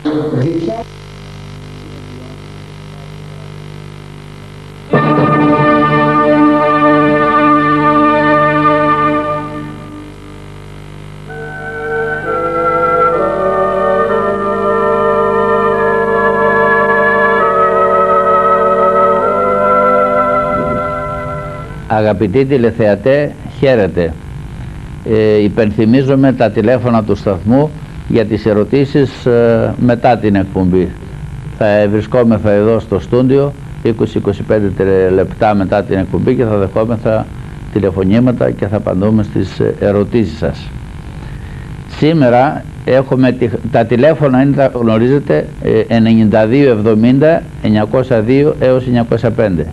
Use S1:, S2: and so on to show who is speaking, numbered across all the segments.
S1: Αγαπητοί τηλεθεατέ, χαίρετε. Υπενθυμίζομαι τα τηλέφωνα του σταθμού για τις ερωτήσεις μετά την εκπομπή. Θα βρισκόμεθα εδώ στο στούντιο 20-25 λεπτά μετά την εκπομπή και θα δεχόμεθα τηλεφωνήματα και θα απαντούμε στις ερωτήσεις σας. Σήμερα έχουμε τα τηλέφωνα, είναι, τα γνωρίζετε, 92 70 902 έως 905.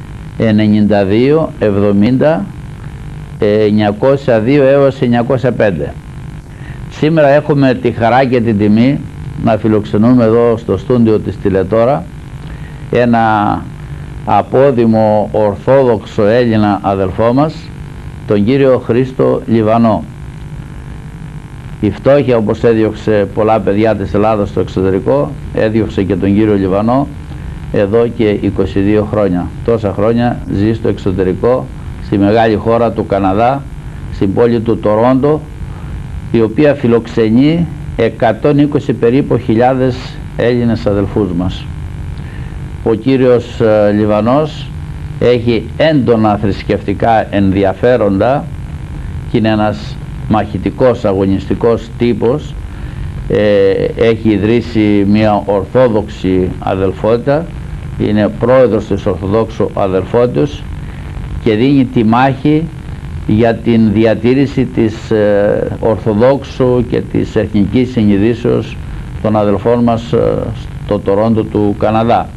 S1: 92 70 902 έως 905. Σήμερα έχουμε τη χαρά και την τιμή να φιλοξενούμε εδώ στο στούντιο της Τηλετώρα ένα απόδημο ορθόδοξο Έλληνα αδελφό μας, τον κύριο Χρήστο Λιβανό. Η φτώχεια, όπως έδιωξε πολλά παιδιά της Ελλάδας στο εξωτερικό, έδιωξε και τον κύριο Λιβανό εδώ και 22 χρόνια. Τόσα χρόνια ζει στο εξωτερικό, στη μεγάλη χώρα του Καναδά, στην πόλη του Τορόντο, η οποία φιλοξενεί 120 περίπου χιλιάδες Έλληνες αδελφούς μας. Ο κύριος Λιβανός έχει έντονα θρησκευτικά ενδιαφέροντα και είναι ένας μαχητικός, αγωνιστικός τύπος. Έχει ιδρύσει μια ορθόδοξη αδελφότητα, είναι πρόεδρος της Ορθοδόξου Αδελφότητος και δίνει τη μάχη για την διατήρηση της Ορθοδόξου και της εθνικής συνειδήσεως των αδελφών μας στο Τορόντο του Καναδά.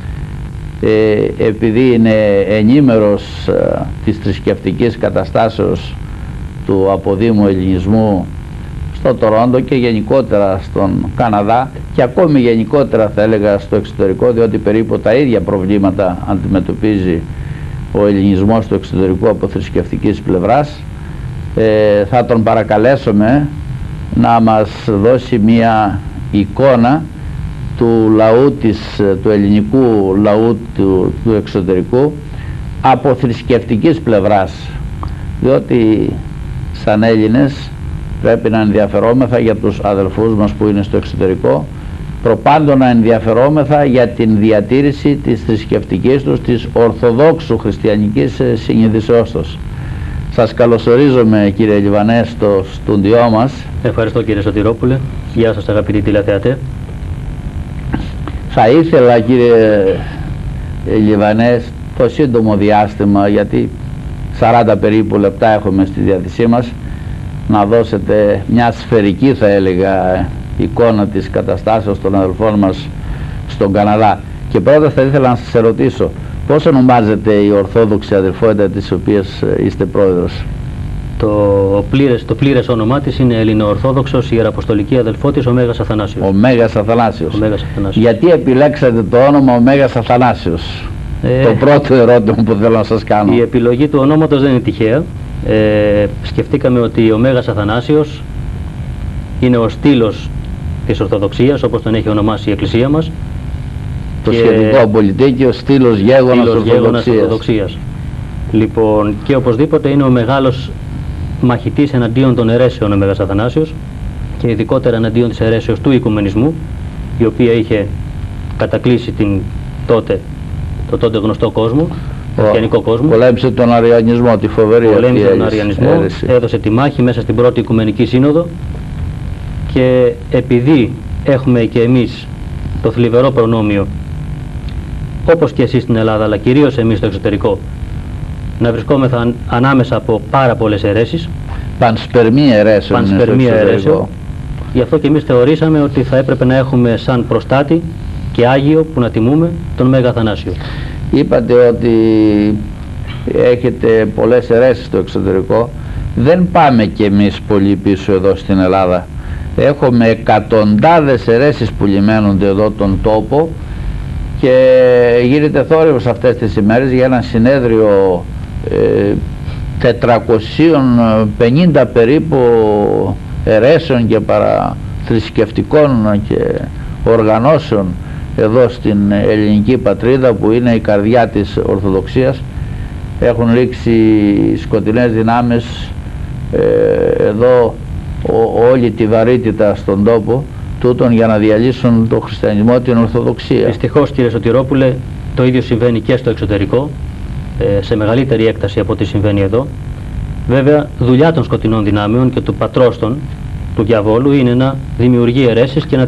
S1: Επειδή είναι ενήμερος της θρησκευτικής καταστάσεως του αποδήμου ελληνισμού στο Τορόντο και γενικότερα στον Καναδά και ακόμη γενικότερα θα έλεγα στο εξωτερικό, διότι περίπου τα ίδια προβλήματα αντιμετωπίζει ο ελληνισμός στο εξωτερικό από θρησκευτικής πλευράς, θα τον παρακαλέσουμε να μας δώσει μία εικόνα του λαού του ελληνικού λαού του εξωτερικού από θρησκευτικής πλευράς, διότι σαν Έλληνες πρέπει να ενδιαφερόμεθα για τους αδελφούς μας που είναι στο εξωτερικό, προπάντων να ενδιαφερόμεθα για την διατήρηση της θρησκευτικής τους, της ορθοδόξου χριστιανικής συνειδησεώς τους. Σας καλωσορίζουμε, κύριε Λιβανέ, στο στούντιό μας.
S2: Ευχαριστώ, κύριε Σωτηρόπουλε. Γεια σας, αγαπητοί τηλεθεατέ.
S1: Θα ήθελα, κύριε Λιβανέ, το σύντομο διάστημα, γιατί 40 περίπου λεπτά έχουμε στη διάθεσή μας, να δώσετε μια σφαιρική, θα έλεγα, εικόνα της καταστάσεως των αδελφών μας στον Καναδά. Και πρώτα θα ήθελα να σας ερωτήσω, πώς ονομάζεται η Ορθόδοξη Αδελφότητα της οποίας είστε πρόεδρος?
S2: Το πλήρες όνομά της είναι Ελληνοορθόδοξος Ιεραποστολική Αδελφότης ο Μέγας Αθανάσιος.
S1: Ο Μέγας Αθανάσιος. Γιατί επιλέξατε το όνομα ο Μέγας Αθανάσιος? Το πρώτο ερώτημα που θέλω να σας κάνω.
S2: Η επιλογή του ονόματος δεν είναι τυχαία. Σκεφτήκαμε ότι ο Μέγας Αθανάσιος είναι ο στήλος της Ορθοδοξίας, όπως τον έχει ονομάσει η Εκκλησία μας.
S1: Το σχετικό πολιτίκιο στήλος γέγονας Ορθοδοξίας.
S2: Λοιπόν, και οπωσδήποτε είναι ο μεγάλος μαχητής εναντίον των αιρέσεων ο Μέγας Αθανάσιος και ειδικότερα εναντίον της αιρέσεως του οικουμενισμού, η οποία είχε κατακλείσει το τότε γνωστό κόσμο, τον χριστιανικό κόσμο.
S1: Πολέμησε τον Αριανισμό, τη φοβερή
S2: πολέμησε τον Αριανισμό, έδωσε τη μάχη μέσα στην πρώτη Οικουμενική Σύνοδο, και επειδή έχουμε και εμείς το θλιβερό προνόμιο, όπως και εσείς στην Ελλάδα, αλλά κυρίως εμείς στο εξωτερικό, να βρισκόμεθα ανάμεσα από πάρα πολλές αιρέσεις,
S1: πανσπερμία αιρέσεων,
S2: γι' αυτό και εμείς θεωρήσαμε ότι θα έπρεπε να έχουμε σαν προστάτη και Άγιο που να τιμούμε τον Μέγα Αθανάσιο.
S1: Είπατε ότι έχετε πολλές αιρέσεις στο εξωτερικό. Δεν πάμε κι εμείς πολύ πίσω εδώ στην Ελλάδα. Έχουμε εκατοντάδες αιρέσεις που λιμένονται εδώ τον τόπο και γίνεται θόρυβος αυτές τις ημέρες για ένα συνέδριο 450 περίπου αιρέσεων και παραθρησκευτικών και οργανώσεων εδώ στην ελληνική πατρίδα, που είναι η καρδιά της Ορθοδοξίας. Έχουν ρίξει σκοτεινές δυνάμεις εδώ όλη τη βαρύτητα στον τόπο τούτον για να διαλύσουν το χριστιανισμό, την Ορθοδοξία.
S2: Δυστυχώς, κύριε Σωτηρόπουλε, το ίδιο συμβαίνει και στο εξωτερικό, σε μεγαλύτερη έκταση από ό,τι συμβαίνει εδώ. Βέβαια, δουλειά των σκοτεινών δυνάμεων και του πατρόστων του διαβόλου είναι να δημιουργεί αιρέσεις και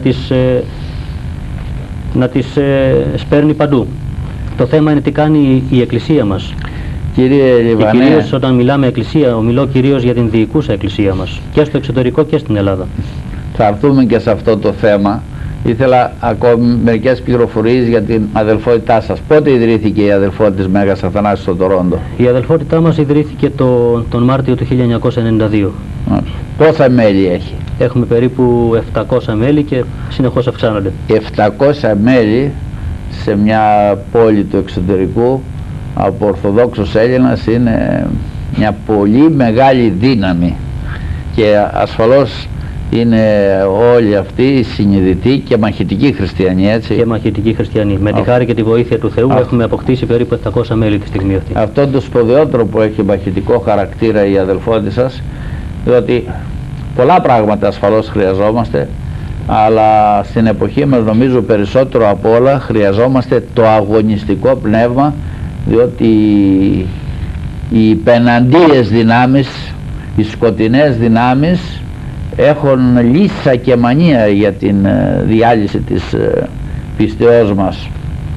S2: να τις σπέρνει παντού. Το θέμα είναι τι κάνει η Εκκλησία μας.
S1: Κύριε Λιβανέ,
S2: και κυρίως όταν μιλάμε Εκκλησία, μιλώ κυρίως για την διοικούσα Εκκλησία μας, και στο εξωτερικό και στην Ελλάδα.
S1: Θα έρθουμε και σε αυτό το θέμα. Ήθελα ακόμη μερικές πληροφορίες για την αδελφότητά σας. Πότε ιδρύθηκε η αδελφότητα της Μέγας Αθανάσης στο Τορόντο?
S2: Η αδελφότητά μας ιδρύθηκε τον Μάρτιο του 1992.
S1: Πόσα μέλη έχει?
S2: Έχουμε περίπου 700 μέλη και συνεχώς αυξάνονται.
S1: 700 μέλη σε μια πόλη του εξωτερικού από Ορθοδόξος Έλληνας είναι μια πολύ μεγάλη δύναμη, και ασφαλώς είναι όλοι αυτοί συνειδητοί και μαχητικοί χριστιανοί, έτσι.
S2: Και μαχητικοί χριστιανοί. Με τη χάρη και τη βοήθεια του Θεού έχουμε αποκτήσει περίπου 700 μέλη τη στιγμή αυτή.
S1: Αυτό το σπουδαιότερο που έχει μαχητικό χαρακτήρα η αδελφότητα σας, διότι πολλά πράγματα ασφαλώς χρειαζόμαστε, αλλά στην εποχή μας νομίζω περισσότερο από όλα χρειαζόμαστε το αγωνιστικό πνεύμα, διότι οι υπεναντίες δυνάμεις, οι σκοτεινές δυνάμεις έχουν λύσα και μανία για την διάλυση της πιστεώς μας.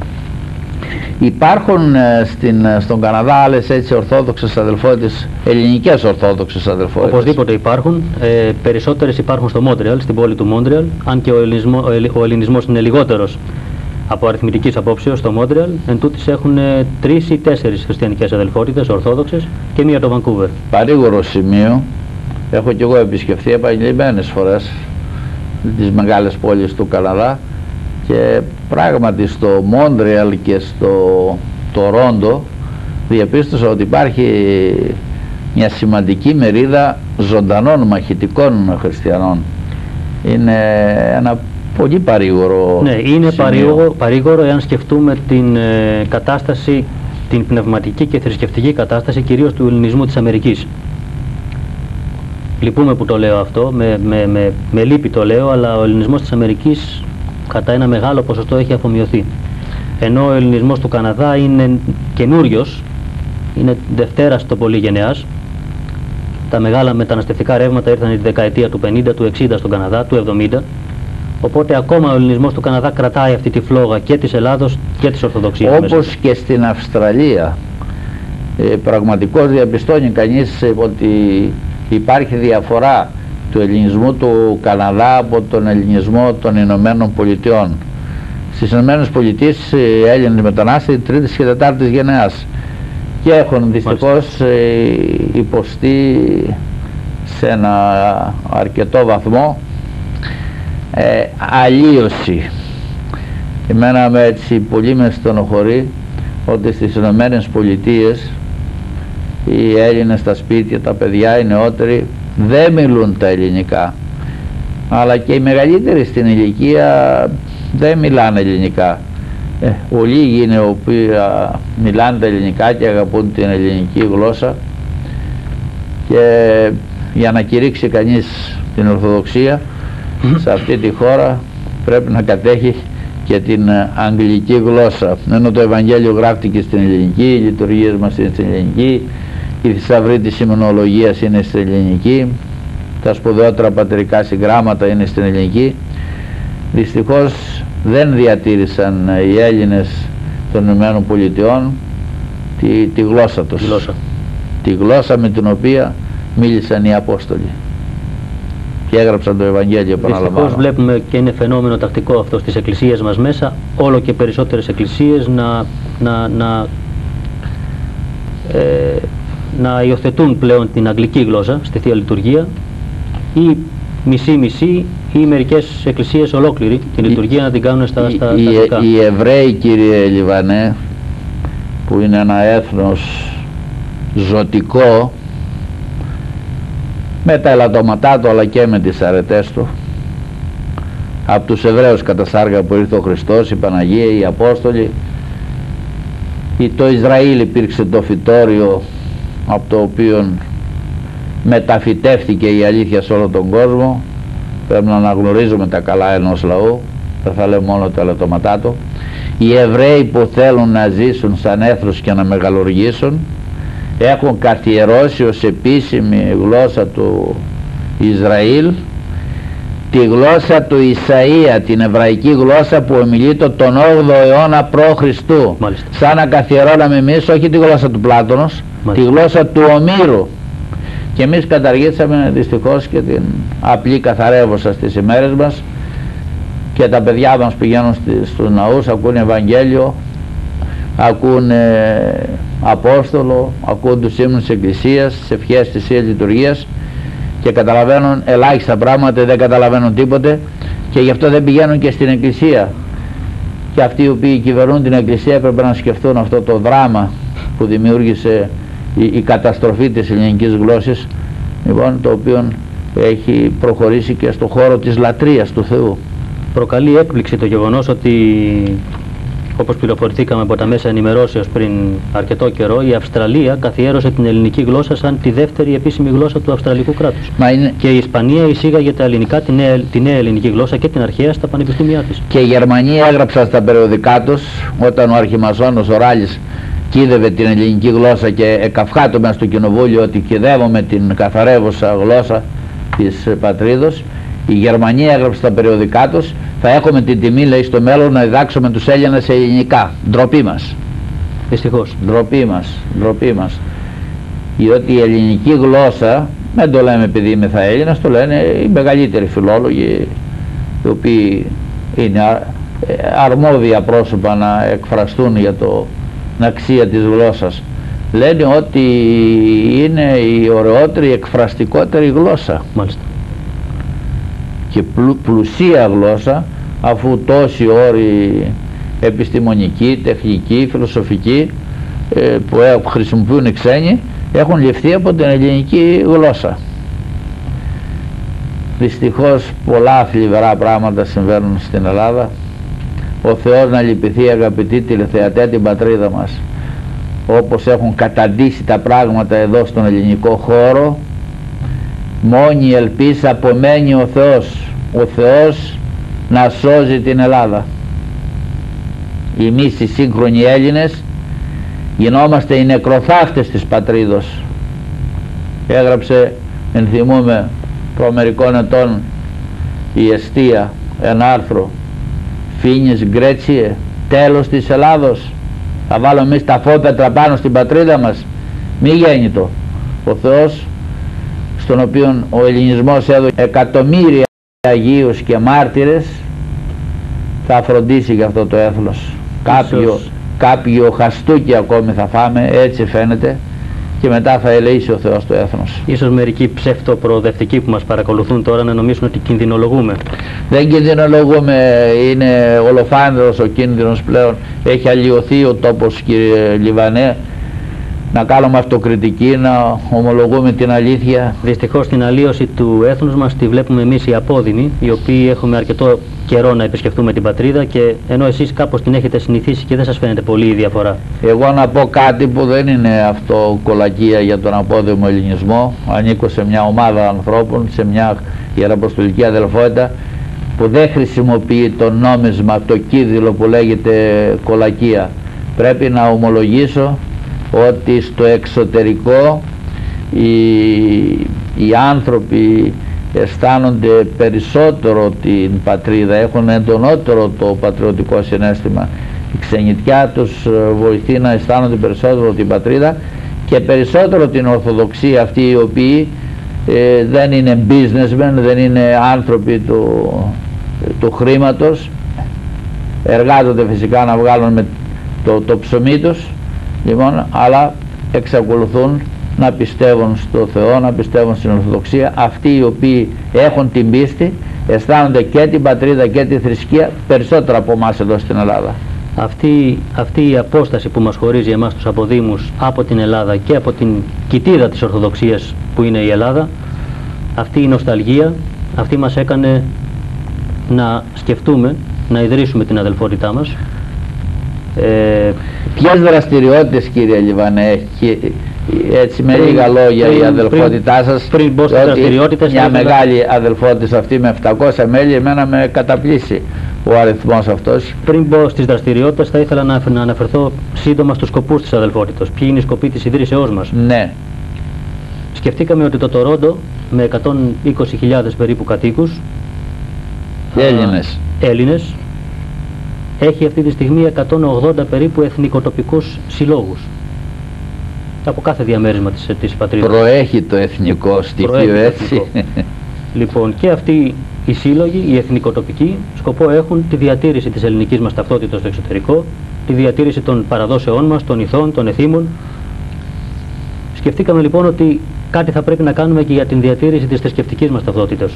S1: Υπάρχουν στον Καναδά άλλες έτσι ορθόδοξες αδελφότητες, ελληνικές ορθόδοξες αδελφότητες?
S2: Οπωσδήποτε υπάρχουν. Περισσότερες υπάρχουν στο Μόντρεαλ, στην πόλη του Μόντρεαλ, αν και ο ελληνισμός είναι λιγότερος από αριθμητικής απόψεως στο Μόντρεαλ. Εν τούτης έχουν 3 ή 4 χριστιανικές αδελφότητες ορθόδοξες και μία το Βανκούβερ.
S1: Παρήγορο σημείο. Έχω και εγώ επισκεφθεί επανειλημμένες φορές τις μεγάλες πόλεις του Καναδά, και πράγματι στο Μόντρεαλ και στο Τορόντο διαπίστωσα ότι υπάρχει μια σημαντική μερίδα ζωντανών μαχητικών χριστιανών. Είναι ένα πολύ παρήγορο.
S2: Ναι, είναι παρήγορο εάν σκεφτούμε την κατάσταση, την πνευματική και θρησκευτική κατάσταση κυρίως του ελληνισμού της Αμερικής. Λυπούμε που το λέω αυτό, με λύπη το λέω, αλλά ο ελληνισμός της Αμερικής κατά ένα μεγάλο ποσοστό έχει αφομοιωθεί. Ενώ ο ελληνισμός του Καναδά είναι καινούριος, είναι δευτέρας το πολύ γενεάς. Τα μεγάλα μεταναστευτικά ρεύματα ήρθαν τη δεκαετία του 50, του 60 στον Καναδά, του 70. Οπότε ακόμα ο ελληνισμός του Καναδά κρατάει αυτή τη φλόγα και της Ελλάδος και της Ορθοδοξίας.
S1: Όπως μέσα και στην Αυστραλία. Πραγματικώς διαπιστώνει κανείς ότι υπάρχει διαφορά του ελληνισμού του Καναδά από τον ελληνισμό των Ηνωμένων Πολιτειών. Στις Ηνωμένες Πολιτείες οι Έλληνες μετανάστες τρίτης και τετάρτης γενεάς και έχουν δυστυχώς υποστεί σε ένα αρκετό βαθμό αλλίωση. Εμένα έτσι πολύ με στενοχωρεί ότι στις Ηνωμένες Πολιτείες οι Έλληνες στα σπίτια, τα παιδιά, οι νεότεροι δεν μιλούν τα ελληνικά, αλλά και οι μεγαλύτεροι στην ηλικία δεν μιλάνε ελληνικά. Λίγοι είναι οι οποίοι μιλάνε τα ελληνικά και αγαπούν την ελληνική γλώσσα, και για να κηρύξει κανείς την Ορθοδοξία σε αυτή τη χώρα πρέπει να κατέχει και την αγγλική γλώσσα, ενώ το Ευαγγέλιο γράφτηκε στην ελληνική, οι λειτουργίες μας είναι στην ελληνική, η θησαυρή της ημνολογίας είναι στην ελληνική, τα σπουδαιότερα πατρικά συγγράμματα είναι στην ελληνική. Δυστυχώς δεν διατήρησαν οι Έλληνες των Ηνωμένων Πολιτειών τη γλώσσα τους, τη γλώσσα με την οποία μίλησαν οι Απόστολοι και έγραψαν το Ευαγγέλιο, επαναλαμβάνω.
S2: Δυστυχώς βλέπουμε, και είναι φαινόμενο τακτικό αυτό στις εκκλησίες μας μέσα, όλο και περισσότερες εκκλησίες να υιοθετούν πλέον την αγγλική γλώσσα στη Θεία Λειτουργία, ή μισή-μισή, ή μερικές εκκλησίες ολόκληρη την λειτουργία να την κάνουν στα αγγλικά.
S1: Οι Εβραίοι, κύριε Λιβανέ, που είναι ένα έθνος ζωτικό με τα ελαττώματά του αλλά και με τις αρετές του, από τους Εβραίους κατά σάρκα που ήρθε ο Χριστός, η Παναγία, οι Απόστολοι. Το Ισραήλ υπήρξε το φυτόριο από το οποίο μεταφυτεύτηκε η αλήθεια σε όλο τον κόσμο. Πρέπει να αναγνωρίζουμε τα καλά ενός λαού, δεν θα λέμε μόνο τα λεπτόματά του. Οι Εβραίοι που θέλουν να ζήσουν σαν έθνος και να μεγαλουργήσουν έχουν καθιερώσει ως επίσημη γλώσσα του Ισραήλ τη γλώσσα του Ισαΐα, την εβραϊκή γλώσσα που ομιλείται τον 8ο αιώνα π.Χ. Σαν να καθιερώναμε εμείς όχι τη γλώσσα του Πλάτωνος, τη γλώσσα του Ομήρου. Και εμείς καταργήσαμε δυστυχώς και την απλή καθαρεύουσα στις ημέρες μας, και τα παιδιά μας πηγαίνουν στους ναούς, ακούνε Ευαγγέλιο, ακούνε Απόστολο, ακούν τους ύμνους της Εκκλησίας, τις ευχές της Θείας Λειτουργίας, και καταλαβαίνουν ελάχιστα πράγματα, δεν καταλαβαίνουν τίποτε, και γι' αυτό δεν πηγαίνουν και στην Εκκλησία. Και αυτοί οι οποίοι κυβερνούν την Εκκλησία έπρεπε να σκεφτούν αυτό το δράμα που δημιούργησε η καταστροφή της ελληνικής γλώσσης, λοιπόν, το οποίο έχει προχωρήσει και στο χώρο της λατρείας του Θεού.
S2: Προκαλεί έκπληξη το γεγονός ότι, όπως πληροφορηθήκαμε από τα μέσα ενημερώσεως πριν αρκετό καιρό, η Αυστραλία καθιέρωσε την ελληνική γλώσσα σαν τη δεύτερη επίσημη γλώσσα του Αυστραλικού κράτους. Και η Ισπανία εισήγαγε τα ελληνικά, τη νέα ελληνική γλώσσα και την αρχαία στα πανεπιστήμια της.
S1: Και η Γερμανία έγραψαν στα περιοδικά τους, όταν ο αρχιμασόνος ο Ράλης κίδευε την ελληνική γλώσσα και εκαυχάτω μέσα στο κοινοβούλιο ότι κηδεύουμε την καθαρεύουσα γλώσσα της πατρίδος, η Γερμανία έγραψε στα περιοδικά τους, θα έχουμε την τιμή, λέει, στο μέλλον να διδάξουμε τους Έλληνες σε ελληνικά. Ντροπή μας.
S2: Δυστυχώς.
S1: Ντροπή μας, ντροπή μας. Διότι η ελληνική γλώσσα, δεν το λέμε επειδή είμαι θα Έλληνας, το λένε οι μεγαλύτεροι φιλόλογοι, οι οποίοι είναι αρμόδια πρόσωπα να εκφραστούν για την αξία της γλώσσας. Λένε ότι είναι η ωραιότερη, εκφραστικότερη γλώσσα.
S2: Μάλιστα.
S1: Και πλουσία γλώσσα, αφού τόσοι όροι επιστημονικοί, τεχνικοί, φιλοσοφικοί που χρησιμοποιούν οι ξένοι έχουν ληφθεί από την ελληνική γλώσσα. Δυστυχώς πολλά θλιβερά πράγματα συμβαίνουν στην Ελλάδα. Ο Θεός να λυπηθεί, αγαπητοί τηλεθεατέ, την πατρίδα μας. Όπως έχουν καταντήσει τα πράγματα εδώ στον ελληνικό χώρο, μόνη ελπίς απομένει ο Θεός να σώζει την Ελλάδα. Εμείς οι σύγχρονοι Έλληνες γινόμαστε οι νεκροθάφτες της πατρίδος. Έγραψε, ενθυμούμε, προ μερικών ετών η Εστία ένα άρθρο, «Φίνις Γκρέτσιε, τέλος της Ελλάδος, θα βάλουμε εμείς τα φόπετρα πάνω στην πατρίδα μας». Μη γέννητο. Ο Θεός, στον οποίο ο ελληνισμός έδωσε εκατομμύρια Αγίους και μάρτυρες, θα φροντίσει για αυτό το έθνος. Κάποιο χαστούκι ακόμη θα φάμε, έτσι φαίνεται, και μετά θα ελεήσει ο Θεός το έθνος.
S2: Ίσως μερικοί ψευτοπροοδευτικοί που μας παρακολουθούν τώρα να νομίζουν ότι κινδυνολογούμε.
S1: Δεν κινδυνολογούμε, είναι ολοφάνερος ο κίνδυνος πλέον. Έχει αλλοιωθεί ο τόπος, κύριε Λιβανέ. Να κάνουμε αυτοκριτική, να ομολογούμε την αλήθεια.
S2: Δυστυχώς την αλλίωση του έθνους μας τη βλέπουμε εμείς οι απόδημοι, οι οποίοι έχουμε αρκετό καιρό να επισκεφτούμε την πατρίδα, και ενώ εσείς κάπως την έχετε συνηθίσει και δεν σας φαίνεται πολύ η διαφορά.
S1: Εγώ να πω κάτι που δεν είναι αυτό κολακία για τον απόδημο ελληνισμό. Ανήκω σε μια ομάδα ανθρώπων, σε μια ιεραποστολική αδελφότητα που δεν χρησιμοποιεί το νόμισμα, το κίδυλο που λέγεται κολακία. Πρέπει να ομολογήσω ότι στο εξωτερικό οι άνθρωποι αισθάνονται περισσότερο την πατρίδα, έχουν εντονότερο το πατριωτικό συναίσθημα. Η ξενιτιά τους βοηθεί να αισθάνονται περισσότερο την πατρίδα και περισσότερο την Ορθοδοξία, αυτοί οι οποίοι δεν είναι businessmen, δεν είναι άνθρωποι του χρήματος, εργάζονται φυσικά να βγάλουν με το ψωμί τους, λοιπόν, αλλά εξακολουθούν να πιστεύουν στο Θεό, να πιστεύουν στην Ορθοδοξία. Αυτοί οι οποίοι έχουν την πίστη αισθάνονται και την πατρίδα και τη θρησκεία περισσότερο από εμάς εδώ στην Ελλάδα.
S2: Αυτή η απόσταση που μας χωρίζει εμάς τους αποδήμους από την Ελλάδα και από την κοιτίδα της Ορθοδοξίας που είναι η Ελλάδα, αυτή η νοσταλγία, αυτή μας έκανε να σκεφτούμε, να ιδρύσουμε την αδελφότητά μας.
S1: Ποιες δραστηριότητες, κύριε Λιβανέ, έχει έτσι με λίγα λόγια η αδελφότητά σας?
S2: Πριν μπω στις δραστηριότητες,
S1: μια μεγάλη αδελφότητα αυτή με 700 μέλη, εμένα με καταπλήσει ο αριθμός αυτός.
S2: Πριν μπω στις δραστηριότητες, θα ήθελα να αναφερθώ σύντομα στους σκοπούς της αδελφότητας. Ποιοι είναι οι σκοποί της ιδρύσεώς μας?
S1: Ναι.
S2: Σκεφτήκαμε ότι το Τορόντο, με 120.000 περίπου κατοίκους, Έλληνες, έχει αυτή τη στιγμή 180 περίπου εθνικοτοπικούς συλλόγους από κάθε διαμέρισμα της πατρίδας.
S1: Προέχει το εθνικό στοιχείο, έτσι.
S2: Λοιπόν, και αυτοί οι σύλλογοι, οι εθνικοτοπικοί, σκοπό έχουν τη διατήρηση της ελληνικής μας ταυτότητας στο εξωτερικό, τη διατήρηση των παραδόσεών μας, των ηθών, των εθήμων. Σκεφτήκαμε λοιπόν ότι κάτι θα πρέπει να κάνουμε και για την διατήρηση της θρησκευτικής μας ταυτότητας.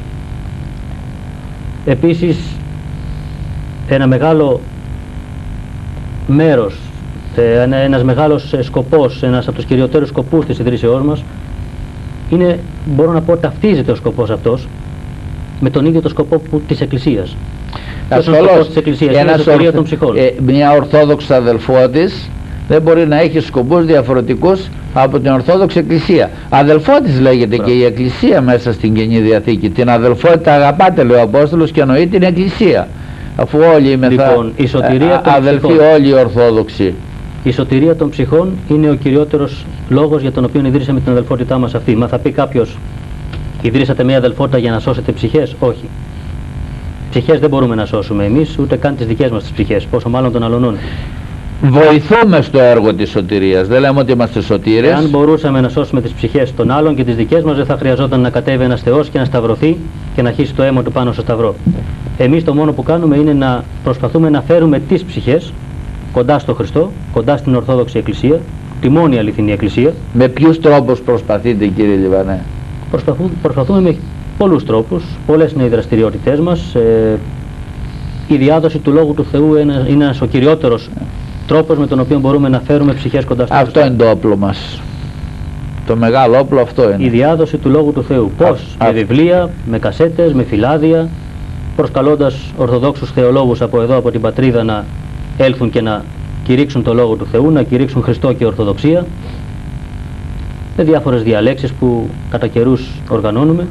S2: Επίσης, ένα μεγάλο μέρος, ένας μεγάλος σκοπός, ένας από τους κυριότερους σκοπούς της ιδρύσεώς μας είναι, μπορώ να πω, ταυτίζεται ο σκοπός αυτός με τον ίδιο το σκοπό της Εκκλησίας.
S1: Ασφαλώς,
S2: της Εκκλησίας είναι η σωτηρία των ψυχών.
S1: Μια ορθόδοξη αδελφότης δεν μπορεί να έχει σκοπούς διαφορετικούς από την Ορθόδοξη Εκκλησία. Αδελφότης λέγεται και η Εκκλησία μέσα στην Καινή Διαθήκη. Την αδελφότητα αγαπάτε, λέει ο Απόστολος, και εννοεί την Εκκλησία. Αφού όλοι είμαστε αδελφοί, όλοι οι Ορθόδοξοι.
S2: Η σωτηρία των ψυχών είναι ο κυριότερος λόγος για τον οποίο ιδρύσαμε την αδελφότητά μας αυτή. Μα θα πει κάποιος, ιδρύσατε μια αδελφότητα για να σώσετε ψυχές? Όχι. Ψυχές δεν μπορούμε να σώσουμε εμείς, ούτε καν τις δικές μας τις ψυχές, πόσο μάλλον των αλωνών.
S1: Βοηθούμε στο έργο της σωτηρίας, δεν λέμε ότι είμαστε σωτήρες.
S2: Αν μπορούσαμε να σώσουμε τις ψυχές των άλλων και τις δικές μας, δεν θα χρειαζόταν να κατέβει ένας Θεός και να σταυρωθεί και να χύσει το αίμα του πάνω στο σταυρό. Εμείς το μόνο που κάνουμε είναι να προσπαθούμε να φέρουμε τις ψυχές κοντά στο Χριστό, κοντά στην Ορθόδοξη Εκκλησία, τη μόνη αληθινή Εκκλησία.
S1: Με ποιους τρόπους προσπαθείτε, κύριε Λιβανέ?
S2: Προσπαθούμε με πολλούς τρόπους, πολλές είναι οι δραστηριότητές μας. Η διάδοση του Λόγου του Θεού είναι ένας ο κυριότερος τρόπος με τον οποίο μπορούμε να φέρουμε ψυχές κοντά στο Χριστό.
S1: Αυτό είναι το όπλο μας. Το μεγάλο όπλο αυτό είναι.
S2: Η διάδοση του Λόγου του Θεού. Πώς? Με βιβλία, με κασέτες, με φυλάδια, προσκαλώντας Ορθοδόξους θεολόγους από εδώ, από την πατρίδα, να έλθουν και να κηρύξουν το Λόγο του Θεού, να κηρύξουν Χριστό και Ορθοδοξία, με διάφορες διαλέξεις που κατά καιρούς οργανώνουμε.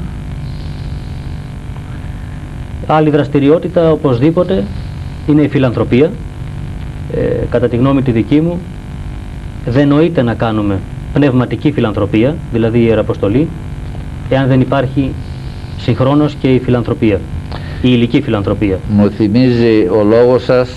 S2: Άλλη δραστηριότητα οπωσδήποτε είναι η φιλανθρωπία. Κατά τη γνώμη τη δική μου, δεν νοείται να κάνουμε πνευματική φιλανθρωπία, δηλαδή η Ιεραποστολή, εάν δεν υπάρχει συγχρόνως και η φιλανθρωπία, η υλική φιλανθρωπία.
S1: Μου θυμίζει ο λόγος σας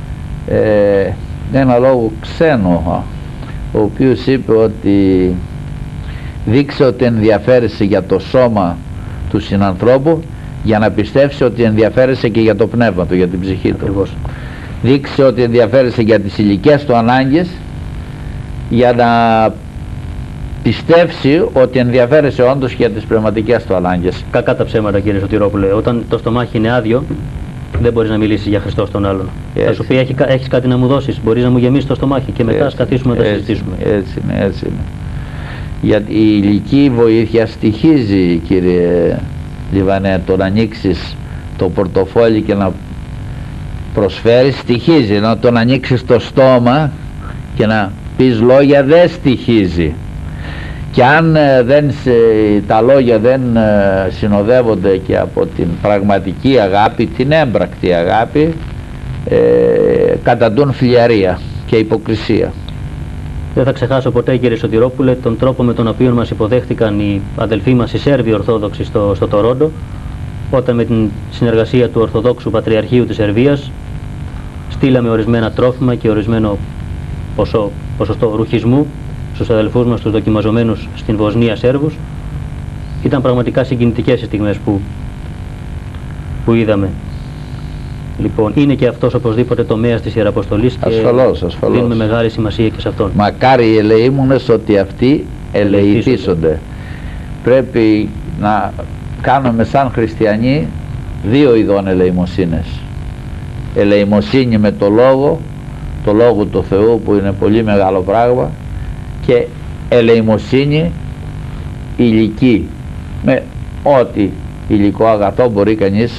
S1: ένα λόγο ξένο, ο οποίος είπε ότι δείξε ότι ενδιαφέρεσαι για το σώμα του συνανθρώπου για να πιστεύσει ότι ενδιαφέρεσαι και για το πνεύμα του, για την ψυχή του.
S2: Ακριβώς.
S1: Δείξε ότι ενδιαφέρεσαι για τις υλικές του ανάγκες για να πιστέψει ότι ενδιαφέρεσαι όντως για τις πνευματικές του ανάγκες.
S2: Κακά τα ψέματα, κύριε Σωτηρόπουλε. Όταν το στομάχι είναι άδειο, δεν μπορείς να μιλήσεις για Χριστό στον άλλον. Θα σου πει, έχεις κάτι να μου δώσεις, μπορείς να μου γεμίσεις το στομάχι και μετά ας καθίσουμε να τα συζητήσουμε.
S1: Έτσι είναι, έτσι είναι. Γιατί η υλική βοήθεια στοιχίζει, κύριε Λιβανέ, το να ανοίξεις το πορτοφόλι και να προσφέρεις στοιχίζει, να τον ανοίξεις το στόμα και να πεις λόγια δεν στοιχίζει. Και αν τα λόγια δεν συνοδεύονται και από την πραγματική αγάπη, την έμπρακτη αγάπη, καταντούν φλιαρία και υποκρισία.
S2: Δεν θα ξεχάσω ποτέ, κύριε Σωτηρόπουλε, τον τρόπο με τον οποίο μας υποδέχτηκαν οι αδελφοί μας οι Σέρβοι Ορθόδοξοι στο Τορόντο, όταν με την συνεργασία του Ορθοδόξου Πατριαρχείου της Σερβίας στείλαμε ορισμένα τρόφιμα και ορισμένο ποσοστό ρουχισμού στους αδελφούς μας, τους δοκιμαζομένους στην Βοσνία Σέρβους. Ήταν πραγματικά συγκινητικές οι στιγμές που είδαμε. Λοιπόν, είναι και αυτός οπωσδήποτε τομέας της Ιεραποστολής και
S1: ασφαλώς.
S2: δίνουμε μεγάλη σημασία και σε αυτόν.
S1: Μακάρι οι ελεήμονες ότι αυτοί ελεηθήσονται. Πρέπει να κάνουμε σαν χριστιανοί δύο ειδών ελεημοσύνες. Ελεημοσύνη με το λόγο του Θεού που είναι πολύ μεγάλο πράγμα, και ελεημοσύνη υλική, με ό,τι υλικό αγαθό μπορεί κανείς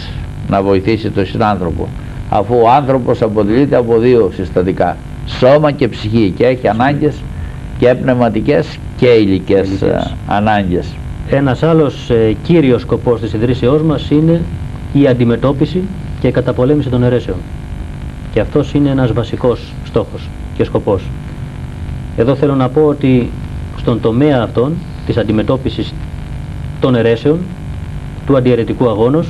S1: να βοηθήσει τον συνάνθρωπο, αφού ο άνθρωπος αποτελείται από δύο συστατικά, σώμα και ψυχή, και έχει ανάγκες και πνευματικές και υλικές ανάγκες.
S2: Ένας άλλος κύριος σκοπός της ιδρύσεώς μας είναι η αντιμετώπιση και η καταπολέμηση των αιρέσεων, και αυτός είναι ένας βασικός στόχος και σκοπός. Εδώ θέλω να πω ότι στον τομέα αυτόν της αντιμετώπισης των αιρέσεων, του αντιαιρετικού αγώνος,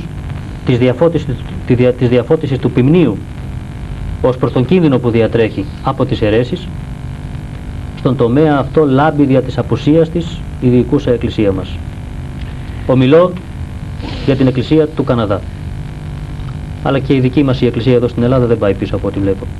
S2: της διαφώτισης του ποιμνίου ως προς τον κίνδυνο που διατρέχει από τις αιρέσεις, στον τομέα αυτό λάμπει δια της απουσίας της η διοικούσα εκκλησία μας. Ομιλώ για την εκκλησία του Καναδά, αλλά και η δική μας η εκκλησία εδώ στην Ελλάδα δεν πάει πίσω από ό,τι βλέπω.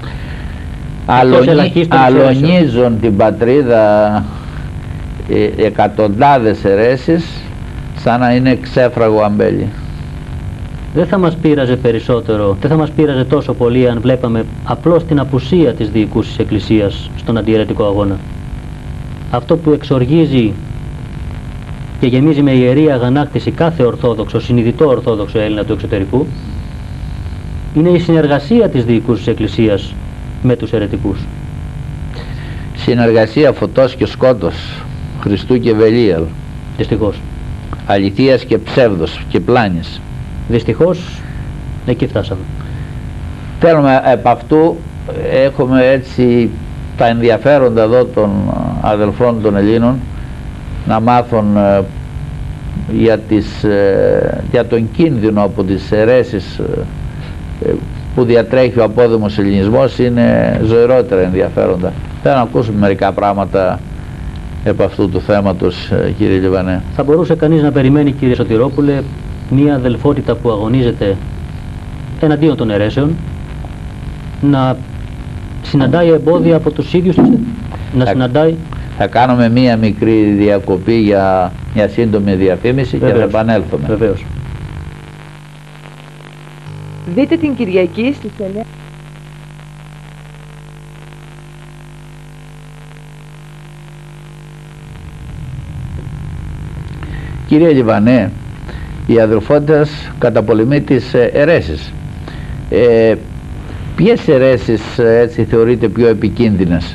S1: Αλωνίζουν την πατρίδα εκατοντάδες αιρέσεις σαν να είναι ξέφραγο αμπέλι.
S2: Δεν θα μας πείραζε περισσότερο, δεν θα μας πείραζε τόσο πολύ αν βλέπαμε απλώς την απουσία της διοικούσης εκκλησίας στον αντιαιρετικό αγώνα. Αυτό που εξοργίζει και γεμίζει με ιερή αγανάκτηση κάθε ορθόδοξο, συνειδητό ορθόδοξο Έλληνα του εξωτερικού, είναι η συνεργασία της διοικούσης εκκλησίας με τους αιρετικούς.
S1: Συνεργασία φωτός και σκότος, Χριστού και Βελίαλ.
S2: Δυστυχώς.
S1: Αληθείας και ψεύδος και πλάνης.
S2: Δυστυχώς εκεί φτάσαμε.
S1: Θέλουμε επ' αυτού, έχουμε έτσι τα ενδιαφέροντα εδώ των αδελφών των Ελλήνων να μάθουν για τον κίνδυνο από τις αιρέσεις που διατρέχει ο απόδημος ελληνισμός. Είναι ζωηρότερα ενδιαφέροντα. Θέλω να ακούσουμε μερικά πράγματα επ' αυτού του θέματος, κύριε Λιβανέ.
S2: Θα μπορούσε κανείς να περιμένει, κύριε Σωτηρόπουλε, μια αδελφότητα που αγωνίζεται εναντίον των αιρέσεων να συναντάει εμπόδια από τους ίδιους της,
S1: Θα κάνουμε μία μικρή διακοπή για μια σύντομη διαφήμιση. Βεβαίως. Και θα επανέλθουμε.
S2: Βεβαίως.
S3: Δείτε την Κυριακή στις 9.
S1: Κύριε Λιβανέ, η αδελφότητας καταπολεμεί τις αιρέσεις. Ποιες αιρέσεις έτσι θεωρείτε πιο επικίνδυνες?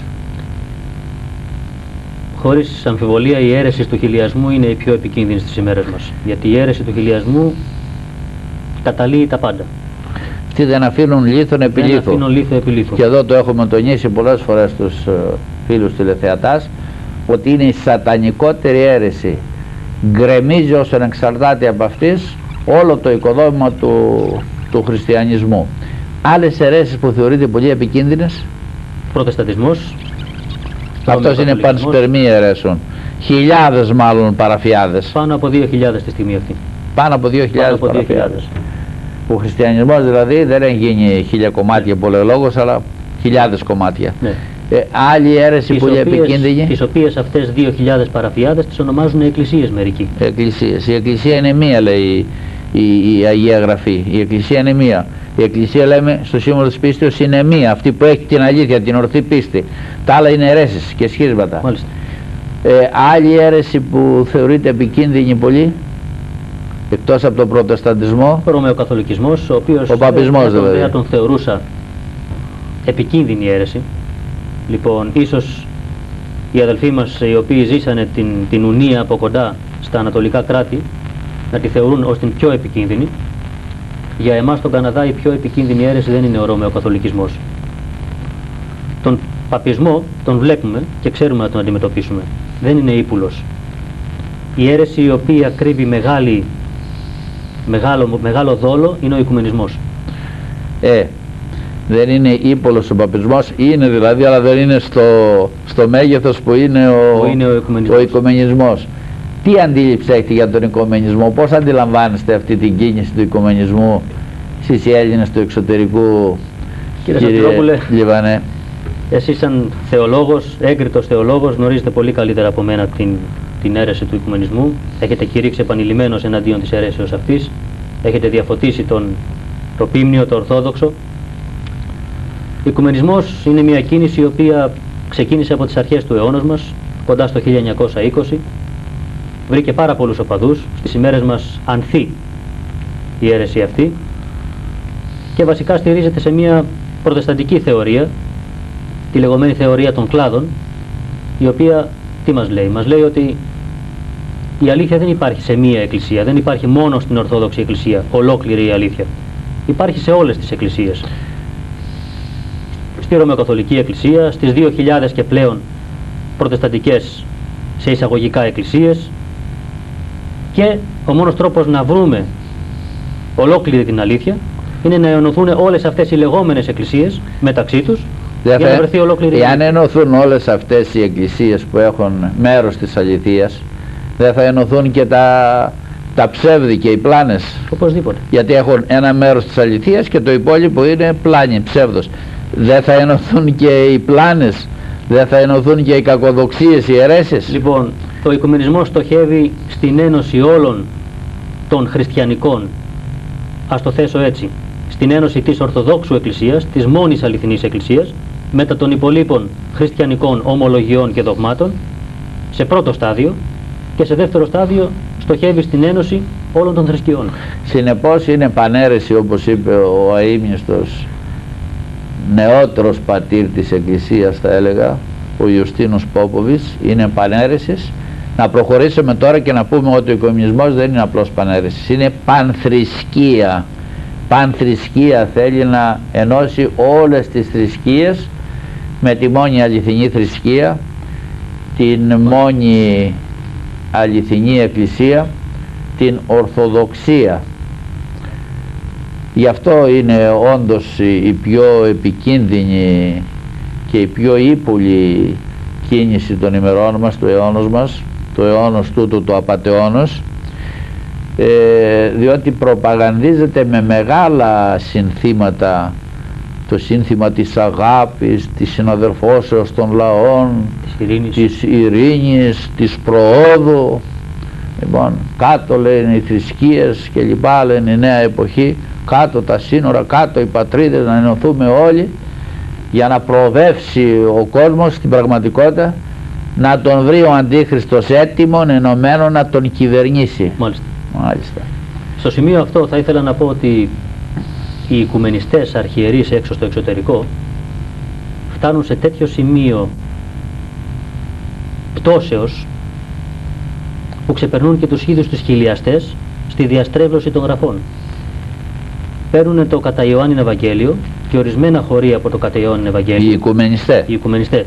S2: Χωρίς αμφιβολία η αίρεση του χιλιασμού είναι η πιο επικίνδυνη στις ημέρες μας, γιατί η αίρεση του χιλιασμού καταλύει τα πάντα.
S1: Τι δεν αφήνουν λίθον επί λίθου.
S2: Δεν αφήνουν λίθο επί λίθου.
S1: Και εδώ το έχουμε τονίσει πολλές φορές στους φίλους τηλεθεατάς, ότι είναι η σατανικότερη αίρεση. Γκρεμίζει όσον εξαρτάται από αυτής όλο το οικοδόμημα του χριστιανισμού. Άλλες αιρέσεις που θεωρείται πολύ επικίνδυνες?
S2: Προτεσταντισμός.
S1: Αυτός είναι πανσπερμή αιρέσεων. Χιλιάδες μάλλον παραφιάδες.
S2: Πάνω από 2.000 τη στιγμή αυτή.
S1: Πάνω από 2.000 παραφιάδες. Ο χριστιανισμός δηλαδή δεν έχει γίνει 1.000 κομμάτια πολεολόγος, αλλά χιλιάδες κομμάτια.
S2: Ναι.
S1: Άλλη αίρεση πολύ επικίνδυνη.
S2: Τις οποίες αυτές 2.000 παραφιάδες τις ονομάζουν εκκλησίες μερικοί.
S1: Εκκλησίες. Η εκκλησία είναι μία, λέει η Αγία Γραφή. Η εκκλησία είναι μία. Η εκκλησία, λέμε στο σύμβολο της πίστεως, είναι μία. Αυτή που έχει την αλήθεια, την ορθή πίστη. Τα άλλα είναι αιρέσεις και σχίσματα.
S2: Μάλιστα.
S1: Άλλη αίρεση που θεωρείται επικίνδυνη πολύ, εκτός από τον προτεσταντισμό,
S2: ο Ρωμαιοκαθολικισμός, ο οποίος
S1: ο παπισμός δηλαδή.
S2: Τον θεωρούσα επικίνδυνη αίρεση. Λοιπόν, ίσως οι αδελφοί μας οι οποίοι ζήσανε την ουνία από κοντά στα ανατολικά κράτη να τη θεωρούν ως την πιο επικίνδυνη. Για εμάς στον Καναδά η πιο επικίνδυνη αίρεση δεν είναι ο Ρωμαιοκαθολικισμός. Τον παπισμό τον βλέπουμε και ξέρουμε να τον αντιμετωπίσουμε. Δεν είναι ύπουλος. Η αίρεση η οποία κρύβει μεγάλο δόλο είναι ο οικουμενισμός.
S1: Δεν είναι ύπολος ο παπισμός, είναι δηλαδή, αλλά δεν είναι στο μέγεθος που είναι ο οικουμενισμός. Τι αντίληψη έχετε για τον οικουμενισμό, πώς αντιλαμβάνεστε αυτή την κίνηση του οικουμενισμού εσείς οι Έλληνες του εξωτερικού,
S2: κύριε
S1: Λιβανέ?
S2: Εσείς σαν θεολόγος, έγκριτος θεολόγος, γνωρίζετε πολύ καλύτερα από μένα την αίρεση του οικουμενισμού. Έχετε κηρύξει επανειλημμένως εναντίον της αιρέσεως αυτής. Έχετε διαφωτίσει το πίμνιο, το ορθόδοξο. Ο οικουμενισμός είναι μια κίνηση η οποία ξεκίνησε από τις αρχές του αιώνος μας, κοντά στο 1920. Βρήκε πάρα πολλούς οπαδούς. Στις ημέρες μας ανθεί η αίρεση αυτή. και βασικά στηρίζεται σε μια προτεσταντική θεωρία, τη λεγόμενη θεωρία των κλάδων, η οποία τι μας λέει? Μας λέει ότι η αλήθεια δεν υπάρχει σε μία εκκλησία, δεν υπάρχει μόνο στην Ορθόδοξη Εκκλησία ολόκληρη η αλήθεια. Υπάρχει σε όλες τις εκκλησίες. Στη Ρωμαιοκαθολική Εκκλησία, στις 2.000 και πλέον προτεσταντικές σε εισαγωγικά εκκλησίες, και ο μόνος τρόπος να βρούμε ολόκληρη την αλήθεια είναι να ενωθούν όλες αυτές οι λεγόμενες εκκλησίες μεταξύ τους για να βρεθεί ολόκληρη.
S1: Εάν ενωθούν όλες αυτές οι εκκλησίες που έχουν μέρος της αληθείας, δεν θα ενωθούν και τα ψεύδη και οι πλάνες?
S2: Οπωσδήποτε.
S1: Γιατί έχουν ένα μέρος της αληθείας και το υπόλοιπο είναι πλάνη, ψεύδος. Δεν θα ενωθούν και οι πλάνες? Δεν θα ενωθούν και οι κακοδοξίες, οι αιρέσεις?
S2: Λοιπόν, ο οικουμενισμός στοχεύει στην ένωση όλων των χριστιανικών, ας το θέσω έτσι, στην ένωση της Ορθοδόξου Εκκλησίας, της μόνης αληθινής Εκκλησίας, μετά των υπολείπων χριστιανικών ομολογιών και δογμάτων, σε πρώτο στάδιο, και σε δεύτερο στάδιο στοχεύει στην ένωση όλων των θρησκειών.
S1: Συνεπώς είναι παναίρεση, όπως είπε ο αείμνηστος νεότερος πατήρ της Εκκλησίας, θα έλεγα, ο Ιουστίνος Πόποβιτς, είναι παναίρεσης να προχωρήσουμε τώρα και να πούμε ότι ο οικουμενισμός δεν είναι απλώς παναίρεσης, είναι πανθρησκεία. Πανθρησκεία, θέλει να ενώσει όλες τις θρησκείες με τη μόνη αληθινή θρησκεία, την μόνη αληθινή Εκκλησία, την Ορθοδοξία. Γι' αυτό είναι όντως η πιο επικίνδυνη και η πιο ύπουλη κίνηση των ημερών μας, του αιώνος μας, του αιώνος τούτου του απατεώνος, διότι προπαγανδίζεται με μεγάλα συνθήματα, το σύνθημα της αγάπης, της συναδελφώσεως των λαών, της ειρήνης, της προόδου. Λοιπόν, κάτω λένε οι θρησκείες και λοιπά, λένε η νέα εποχή, κάτω τα σύνορα, κάτω οι πατρίδες, να ενωθούμε όλοι για να προοδεύσει ο κόσμος στην πραγματικότητα, να τον βρει ο Αντίχριστος έτοιμον, ενωμένο να τον κυβερνήσει.
S2: Μάλιστα. Στο σημείο αυτό θα ήθελα να πω ότι οι οικουμενιστές αρχιερείς έξω στο εξωτερικό φτάνουν σε τέτοιο σημείο πτώσεως που ξεπερνούν και τους ίδιους τους χιλιαστές στη διαστρέβλωση των γραφών. Παίρνουν το κατά Ιωάννην Ευαγγέλιο και ορισμένα χωρία από το κατά Ιωάννην Ευαγγέλιο.
S1: Οι οικουμενιστές.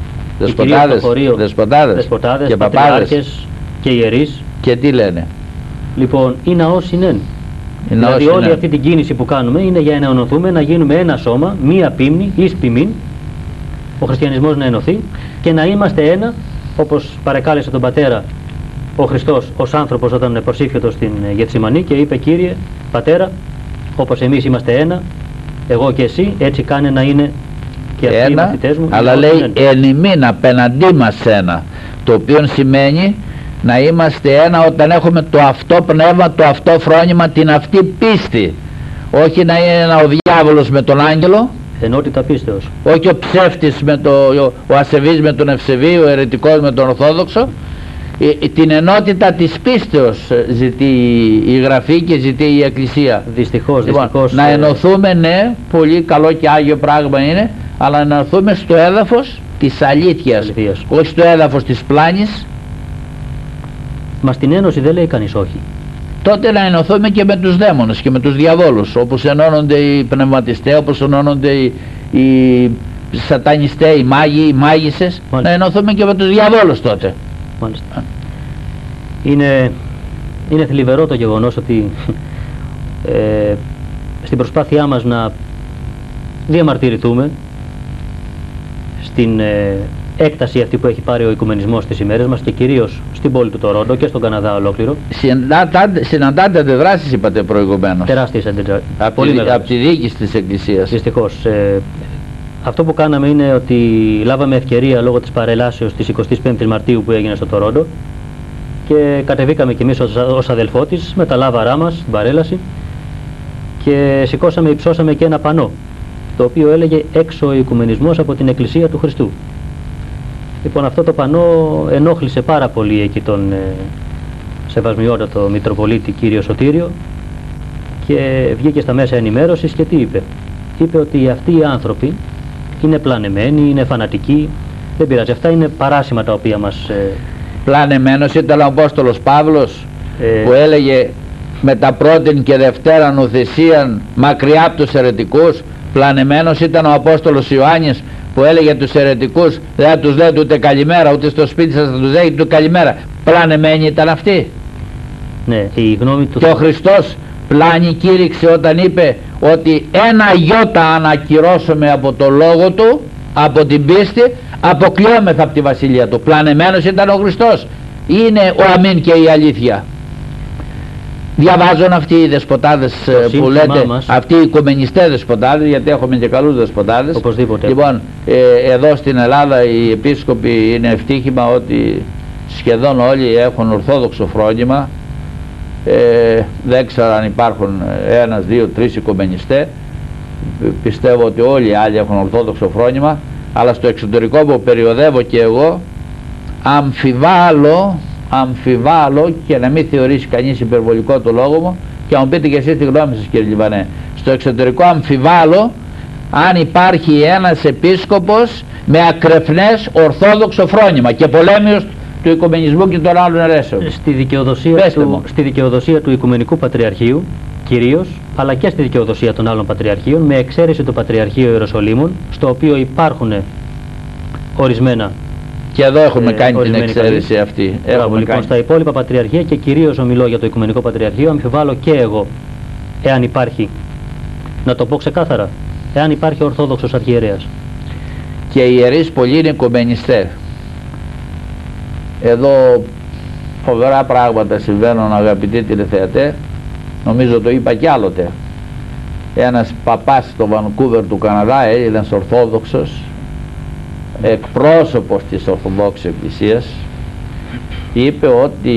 S1: Δεσποτάδες και
S2: πατριάρχες και ιερείς.
S1: Και τι λένε?
S2: Λοιπόν, ή ναός συνέν. Δηλαδή όλη αυτή την κίνηση που κάνουμε είναι για να ενωθούμε, να γίνουμε ένα σώμα, μία πίμνη, εις ποιμήν, ο χριστιανισμός να ενωθεί και να είμαστε ένα, όπως παρεκάλεσε τον Πατέρα ο Χριστός ως άνθρωπος όταν προσήφιωτο στην Γεθσιμανή και είπε: Κύριε Πατέρα, όπως εμείς είμαστε ένα, εγώ και εσύ, έτσι κάνε να είναι και αυτοί οι μαθητές μου.
S1: Αλλά λέει εν ημίν, απέναντί μας ένα, το οποίο σημαίνει να είμαστε ένα όταν έχουμε το αυτό πνεύμα, το αυτό φρόνημα, την αυτή πίστη. Όχι να είναι ο διάβολος με τον άγγελο,
S2: ενότητα πίστεως.
S1: Όχι ο ψεύτης με ο ασεβής με τον ευσεβή, ο αιρετικός με τον ορθόδοξο. Την ενότητα της πίστεως ζητεί η Γραφή και ζητεί η Εκκλησία.
S2: Δυστυχώς,
S1: να ενωθούμε, ναι, πολύ καλό και άγιο πράγμα είναι, αλλά να ενωθούμε στο έδαφος της αλήθειας. Όχι στο έδαφος της πλάνης.
S2: Μα στην ένωση δεν λέει κανείς όχι.
S1: Τότε να ενωθούμε και με τους δαίμονες και με τους διαβόλους, όπως ενώνονται οι πνευματιστές, όπως ενώνονται οι σατανιστές, οι μάγοι, οι μάγισσες. Να ενωθούμε και με τους διαβόλους τότε.
S2: Μάλιστα. Είναι θλιβερό το γεγονός ότι στην προσπάθειά μας να διαμαρτυρηθούμε στην έκταση αυτή που έχει πάρει ο οικουμενισμός στις ημέρες μας και κυρίως στην πόλη του Τορόντο και στον Καναδά ολόκληρο.
S1: Συναντάτε αντιδράσεις, είπατε προηγουμένως.
S2: Τεράστιες αντιδράσεις.
S1: Από τη διοίκηση της Εκκλησίας.
S2: Δυστυχώς. Αυτό που κάναμε είναι ότι λάβαμε ευκαιρία λόγω της παρελάσεως της 25ης Μαρτίου που έγινε στο Τορόντο και κατεβήκαμε κι εμείς ως αδελφό της με τα λάβαρά μας στην παρέλαση και υψώσαμε και ένα πανό το οποίο έλεγε «Έξω ο οικουμενισμός από την Εκκλησία του Χριστού». Λοιπόν, αυτό το πανό ενόχλησε πάρα πολύ εκεί τον σεβασμιότατο Μητροπολίτη κύριο Σωτήριο και βγήκε στα μέσα ενημέρωσης και τι είπε? Είπε ότι αυτοί οι άνθρωποι είναι πλανεμένοι, είναι φανατικοί, δεν πειράζει, αυτά είναι παράσημα τα οποία μας...
S1: Πλανεμένος ήταν ο Απόστολος Παύλος που έλεγε με τα πρώτην και δευτέραν ουθυσίαν μακριά από τους αιρετικούς. Πλανεμένος ήταν ο Απόστολος Ιωάννης που έλεγε τους αιρετικούς δεν θα τους λέτε ούτε καλημέρα, ούτε στο σπίτι σας θα τους λέτε ούτε καλημέρα. Πλανεμένοι ήταν αυτοί.
S2: Ναι, η γνώμη του...
S1: Και ο Χριστός πλάνη κήρυξε όταν είπε ότι ένα γιώτα ανακυρώσουμε από το λόγο του, από την πίστη, αποκλειόμεθα από τη βασιλεία του. Πλανεμένος ήταν ο Χριστός. Είναι ο αμήν και η αλήθεια. Διαβάζουν αυτοί οι δεσποτάδες που λέτε, αυτοί οι οικουμενιστές δεσποτάδες, γιατί έχουμε και καλούς δεσποτάδες.
S2: Οπωσδήποτε.
S1: Λοιπόν, εδώ στην Ελλάδα οι επίσκοποι είναι ευτύχημα ότι σχεδόν όλοι έχουν ορθόδοξο φρόνημα. Δεν ξέρω αν υπάρχουν 1, 2, 3 οικουμενιστές. Πιστεύω ότι όλοι οι άλλοι έχουν ορθόδοξο φρόνημα, αλλά στο εξωτερικό που περιοδεύω και εγώ αμφιβάλλω, και να μην θεωρήσει κανείς υπερβολικό το λόγο μου, και να μου πείτε και εσείς τη γνώμη σας κύριε Λιβανέ, στο εξωτερικό αμφιβάλλω αν υπάρχει ένας επίσκοπος με ακρεφνές ορθόδοξο φρόνημα και πολέμιος του οικουμενισμού και των άλλων αιρέσεων.
S2: Στη δικαιοδοσία του Οικουμενικού Πατριαρχείου κυρίως, αλλά και στη δικαιοδοσία των άλλων πατριαρχείων, με εξαίρεση το Πατριαρχείο Ιεροσολύμων, στο οποίο υπάρχουν ορισμένα.
S1: Και εδώ έχουμε κάνει την εξαίρεση αυτή.
S2: Λοιπόν, στα υπόλοιπα πατριαρχεία και κυρίως ομιλώ για το Οικουμενικό Πατριαρχείο, αμφιβάλλω και εγώ, εάν υπάρχει, να το πω ξεκάθαρα, εάν υπάρχει ορθόδοξος αρχιερέας.
S1: Και οι ιερείς πολλοί είναι οικουμενιστές. Εδώ φοβερά πράγματα συμβαίνουν, αγαπητοί τηλεθεατές. Νομίζω το είπα κι άλλοτε. Ένας παπάς στο Βανκούβερ του Καναδά, Έλληνας Ορθόδοξος, εκπρόσωπος της Ορθοδόξης Εκκλησίας, είπε ότι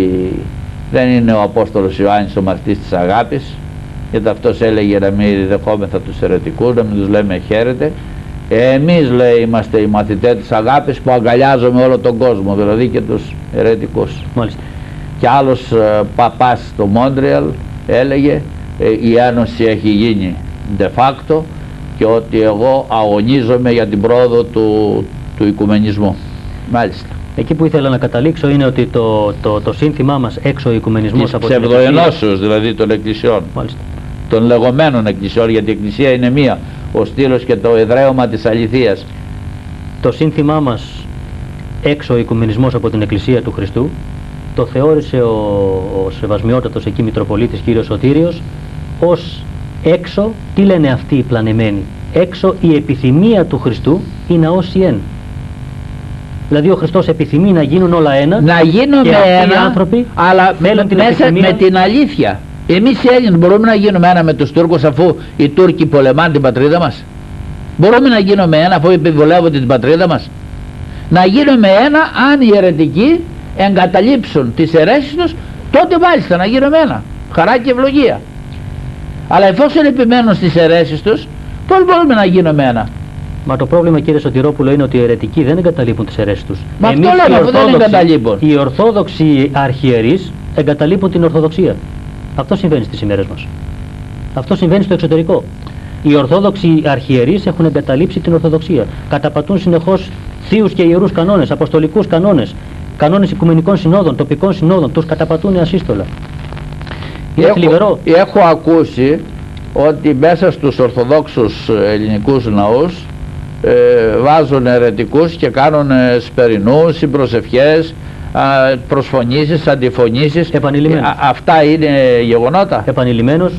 S1: δεν είναι ο Απόστολος Ιωάννης ο μαρτής της αγάπης, γιατί αυτός έλεγε να μην δεχόμεθα τους αιρετικούς, να μην τους λέμε χαίρετε. Εμείς, λέει, είμαστε οι μαθητές της αγάπης που αγκαλιάζουμε όλο τον κόσμο, δηλαδή και τους αιρετικούς.
S2: Μάλιστα.
S1: Και άλλος παπάς στο Μόντρεαλ έλεγε η ένωση έχει γίνει de facto και ότι εγώ αγωνίζομαι για την πρόοδο του οικουμενισμού. Μάλιστα.
S2: Εκεί που ήθελα να καταλήξω είναι ότι το σύνθημά μας έξω ο οικουμενισμός από την Εκκλησία,
S1: ψευδοενώσεως δηλαδή των εκκλησιών.
S2: Μάλιστα.
S1: Των λεγόμενων εκκλησιών, γιατί η εκκλησία είναι μία, ο στήλος και το εδραίωμα της αληθείας.
S2: Το σύνθημά μας έξω ο οικουμενισμός από την Εκκλησία του Χριστού το θεώρησε ο σεβασμιότατος εκεί Μητροπολίτης κύριος Σωτήριος ως έξω, τι λένε αυτοί οι πλανεμένοι, έξω η επιθυμία του Χριστού ή ναός ιεν. Δηλαδή ο Χριστός επιθυμεί να γίνουν όλα ένα,
S1: να γίνουμε ένα,
S2: άνθρωποι,
S1: αλλά μέσα με την αλήθεια. Εμείς οι Έλληνες μπορούμε να γίνουμε ένα με τους Τούρκους αφού οι Τούρκοι πολεμάνε την πατρίδα μας? Μπορούμε να γίνουμε ένα αφού επιβολεύονται την πατρίδα μας? Να γίνουμε ένα αν οι αιρετικοί εγκαταλείψουν τις αιρέσεις τους, τότε μάλιστα να γίνουμε ένα. Χαρά και ευλογία. Αλλά εφόσον επιμένουν στις αιρέσεις τους, πώς μπορούμε να γίνουμε ένα?
S2: Μα το πρόβλημα, κύριε Σωτηρόπουλο, είναι ότι οι αιρετικοί δεν εγκαταλείπουν τις αιρέσεις τους.
S1: Μα αυτό λέμε, αφού δεν εγκαταλείπουν.
S2: Οι Ορθόδοξοι αρχιερείς εγκαταλείπουν την Ορθοδοξία. Αυτό συμβαίνει στις ημέρες μας. Αυτό συμβαίνει στο εξωτερικό. Οι Ορθόδοξοι αρχιερείς έχουν εγκαταλείψει την Ορθοδοξία. Καταπατούν συνεχώς θείους και ιερούς κανόνες, αποστολικούς κανόνες, κανόνες οικουμενικών συνόδων, τοπικών συνόδων. Τους καταπατούν ασύστολα. Είναι θλιβερό.
S1: Έχω ακούσει ότι μέσα στους Ορθοδόξους ελληνικούς ναούς βάζουν αιρετικούς και κάνουν σπερινούς, συμπροσευχές, προσφωνήσεις, αντιφωνήσεις. Αυτά είναι γεγονότα.
S2: Επανειλημμένως,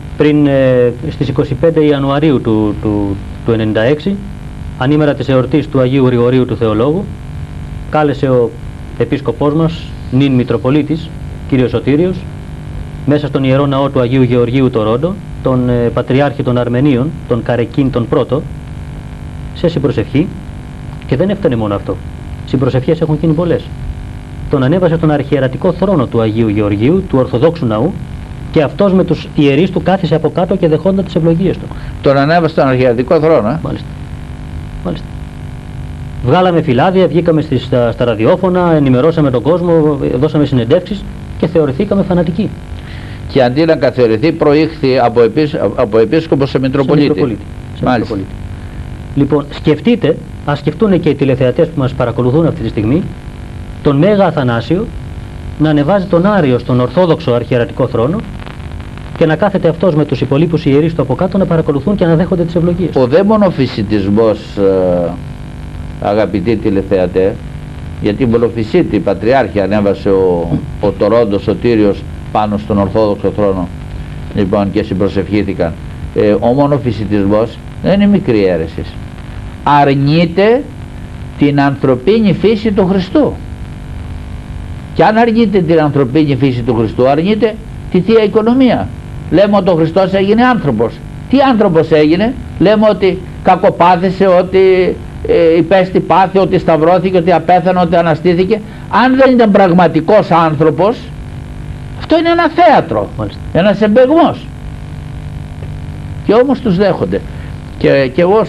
S2: στις 25 Ιανουαρίου του 1996, ανήμερα της εορτής του Αγίου Γρηγορίου του Θεολόγου, κάλεσε ο επίσκοπός μας, νυν Μητροπολίτης, κύριος Σωτήριος, μέσα στον Ιερό Ναό του Αγίου Γεωργίου το Ρόντο, τον Πατριάρχη των Αρμενίων, τον Καρεκίν τον Πρώτο, σε συμπροσευχή, και δεν έφτανε μόνο αυτό. Συμπροσευχές έχουν γίνει πολλές. Τον ανέβασε στον αρχιερατικό θρόνο του Αγίου Γεωργίου, του Ορθοδόξου Ναού, και αυτός με τους ιερείς του κάθισε από κάτω και δεχόνταν τις ευλογίες του.
S1: Τον ανέβασε στον αρχιερατικό θρόνο,
S2: Μάλιστα. Μάλιστα. Βγάλαμε φυλάδια, βγήκαμε στα ραδιόφωνα, ενημερώσαμε τον κόσμο, δώσαμε συνεντεύξεις και θεωρηθήκαμε φανατικοί.
S1: και αντί να καθιερωθεί προήχθη από επίσκοπο σε Μητροπολίτη.
S2: Λοιπόν, σκεφτείτε, ας σκεφτούν και οι τηλεθεατές που μας παρακολουθούν αυτή τη στιγμή, τον Μέγα Αθανάσιο να ανεβάζει τον Άριο στον Ορθόδοξο αρχιερατικό θρόνο και να κάθεται αυτός με τους υπολείπους ιερείς του από κάτω να παρακολουθούν και να δέχονται τις ευλογίες.
S1: Ο δε μονοφυσιτισμός, αγαπητοί τηλεθεατέ, γιατί μονοφυσίτη πατριάρχη ανέβασε ο Τορόντος Σωτήριος πάνω στον Ορθόδοξο θρόνο, λοιπόν, και συμπροσευχήθηκαν. Ο μονοφυσιτισμός δεν είναι μικρή αίρεση. Αρνείται την ανθρωπίνη φύση του Χριστού. Και αν αρνείται την ανθρωπίνη φύση του Χριστού, αρνείται τη Θεία Οικονομία. Λέμε ότι ο Χριστός έγινε άνθρωπος. Τι άνθρωπος έγινε? Λέμε ότι κακοπάθησε, ότι υπέστη πάθη, ότι σταυρώθηκε, ότι απέθανε, ότι αναστήθηκε. Αν δεν ήταν πραγματικός άνθρωπος, αυτό είναι ένα θέατρο, ένας εμπεγμός. Και όμως τους δέχονται. Και εγώ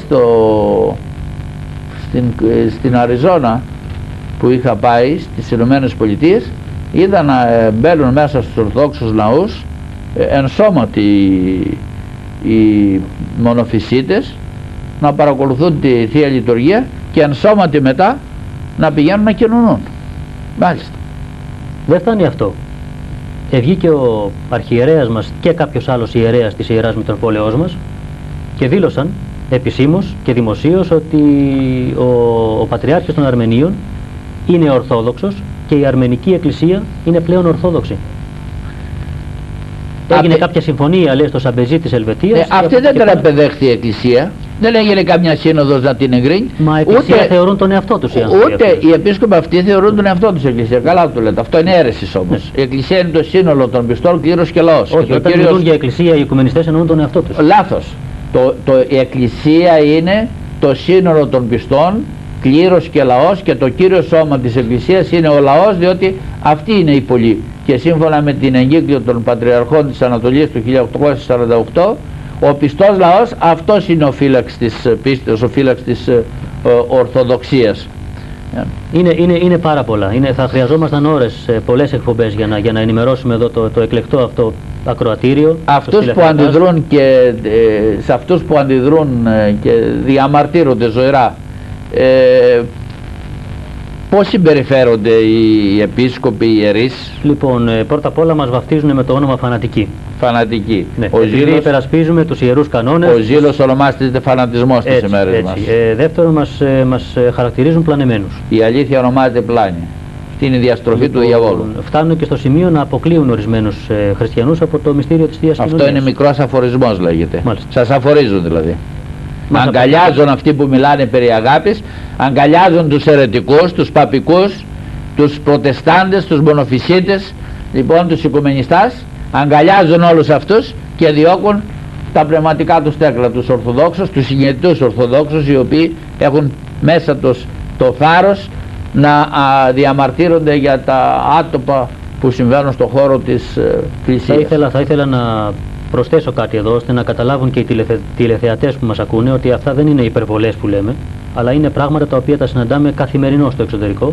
S1: στην Αριζόνα που είχα πάει, στις Ηνωμένες Πολιτείες, είδα να μπαίνουν μέσα στους Ορθόδοξους ναούς ενσώματοι οι μονοφυσίτες να παρακολουθούν τη Θεία Λειτουργία και ενσώματοι μετά να πηγαίνουν να κοινωνούν. Μάλιστα.
S2: Δεν φτάνει αυτό. Βγήκε ο αρχιερέας μας και κάποιος άλλος ιερέας της Ιεράς Μητροπόλεως μας και δήλωσαν επισήμως και δημοσίως ότι ο Πατριάρχης των Αρμενίων είναι Ορθόδοξος και η Αρμενική Εκκλησία είναι πλέον Ορθόδοξη. Έγινε κάποια συμφωνία, λέει, στο Σαμπεζί της Ελβετίας.
S1: Αυτή δεν την απεδέχθη η Εκκλησία. Δεν έγινε καμιά σύνοδος να την εγκρίνει.
S2: Μα η Εκκλησία θεωρούν τον εαυτό τους οι άνθρωποι.
S1: Ούτε οι επίσκοποι αυτοί θεωρούν τον εαυτό τους η Εκκλησία. Καλά το λέτε. Αυτό είναι αίρεση όμως. Η Εκκλησία είναι το σύνολο των πιστών, κλήρος και λαός.
S2: Όχι, όταν μιλούν για Εκκλησία, οι οικουμενιστές εννοούν τον εαυτό τους.
S1: Λάθος. Η Εκκλησία είναι το σύνολο των πιστών, κλήρος και λαός, και το κύριο σώμα της Εκκλησίας είναι ο λαός, διότι αυτή είναι η πολλή. Και σύμφωνα με την εγκύκλιο των Πατριαρχών της Ανατολής του 1848, ο πιστός λαός, αυτός είναι ο φύλαξ της πίστης, ο φύλαξ της Ορθοδοξίας.
S2: Είναι πάρα πολλά. Θα χρειαζόμασταν ώρες, πολλές εκπομπές για να ενημερώσουμε εδώ το εκλεκτό αυτό ακροατήριο.
S1: Αυτούς που αντιδρούν και σε αυτούς που αντιδρούν και διαμαρτύρονται ζωηρά, πώς συμπεριφέρονται οι επίσκοποι, οι ιερείς?
S2: Λοιπόν, πρώτα απ' όλα μας βαφτίζουν με το όνομα φανατικοί.
S1: Φανατικοί.
S2: Ναι, επειδή υπερασπίζουμε τους ιερούς κανόνες.
S1: Ο ζήλος ονομάζεται φανατισμός στις ημέρες μας.
S2: Δεύτερον, μας χαρακτηρίζουν πλανεμένους.
S1: Η αλήθεια ονομάζεται πλάνη. Αυτή είναι η διαστροφή του διαβόλου.
S2: Φτάνουν και στο σημείο να αποκλείουν ορισμένους χριστιανούς από το μυστήριο της Θείας Κοινωνίας.
S1: Αυτό είναι μικρός αφορισμός, λέγεται.
S2: Μάλιστα.
S1: Σας αφορίζουν δηλαδή. Αγκαλιάζουν αυτοί που μιλάνε περί αγάπης, αγκαλιάζουν τους αιρετικούς, τους παπικούς, τους προτεστάντες, τους μονοφυσίτες, λοιπόν, τους οικουμενιστάς, αγκαλιάζουν όλους αυτούς και διώκουν τα πνευματικά τους τέκνα, τους Ορθοδόξους, τους συνειδητούς Ορθοδόξους, οι οποίοι έχουν μέσα τους το θάρρος να διαμαρτύρονται για τα άτοπα που συμβαίνουν στον χώρο της Εκκλησίας.
S2: Θα ήθελα να προσθέσω κάτι εδώ, ώστε να καταλάβουν και οι τηλεθεατές που μας ακούνε ότι αυτά δεν είναι υπερβολές που λέμε, αλλά είναι πράγματα τα οποία τα συναντάμε καθημερινώς στο εξωτερικό.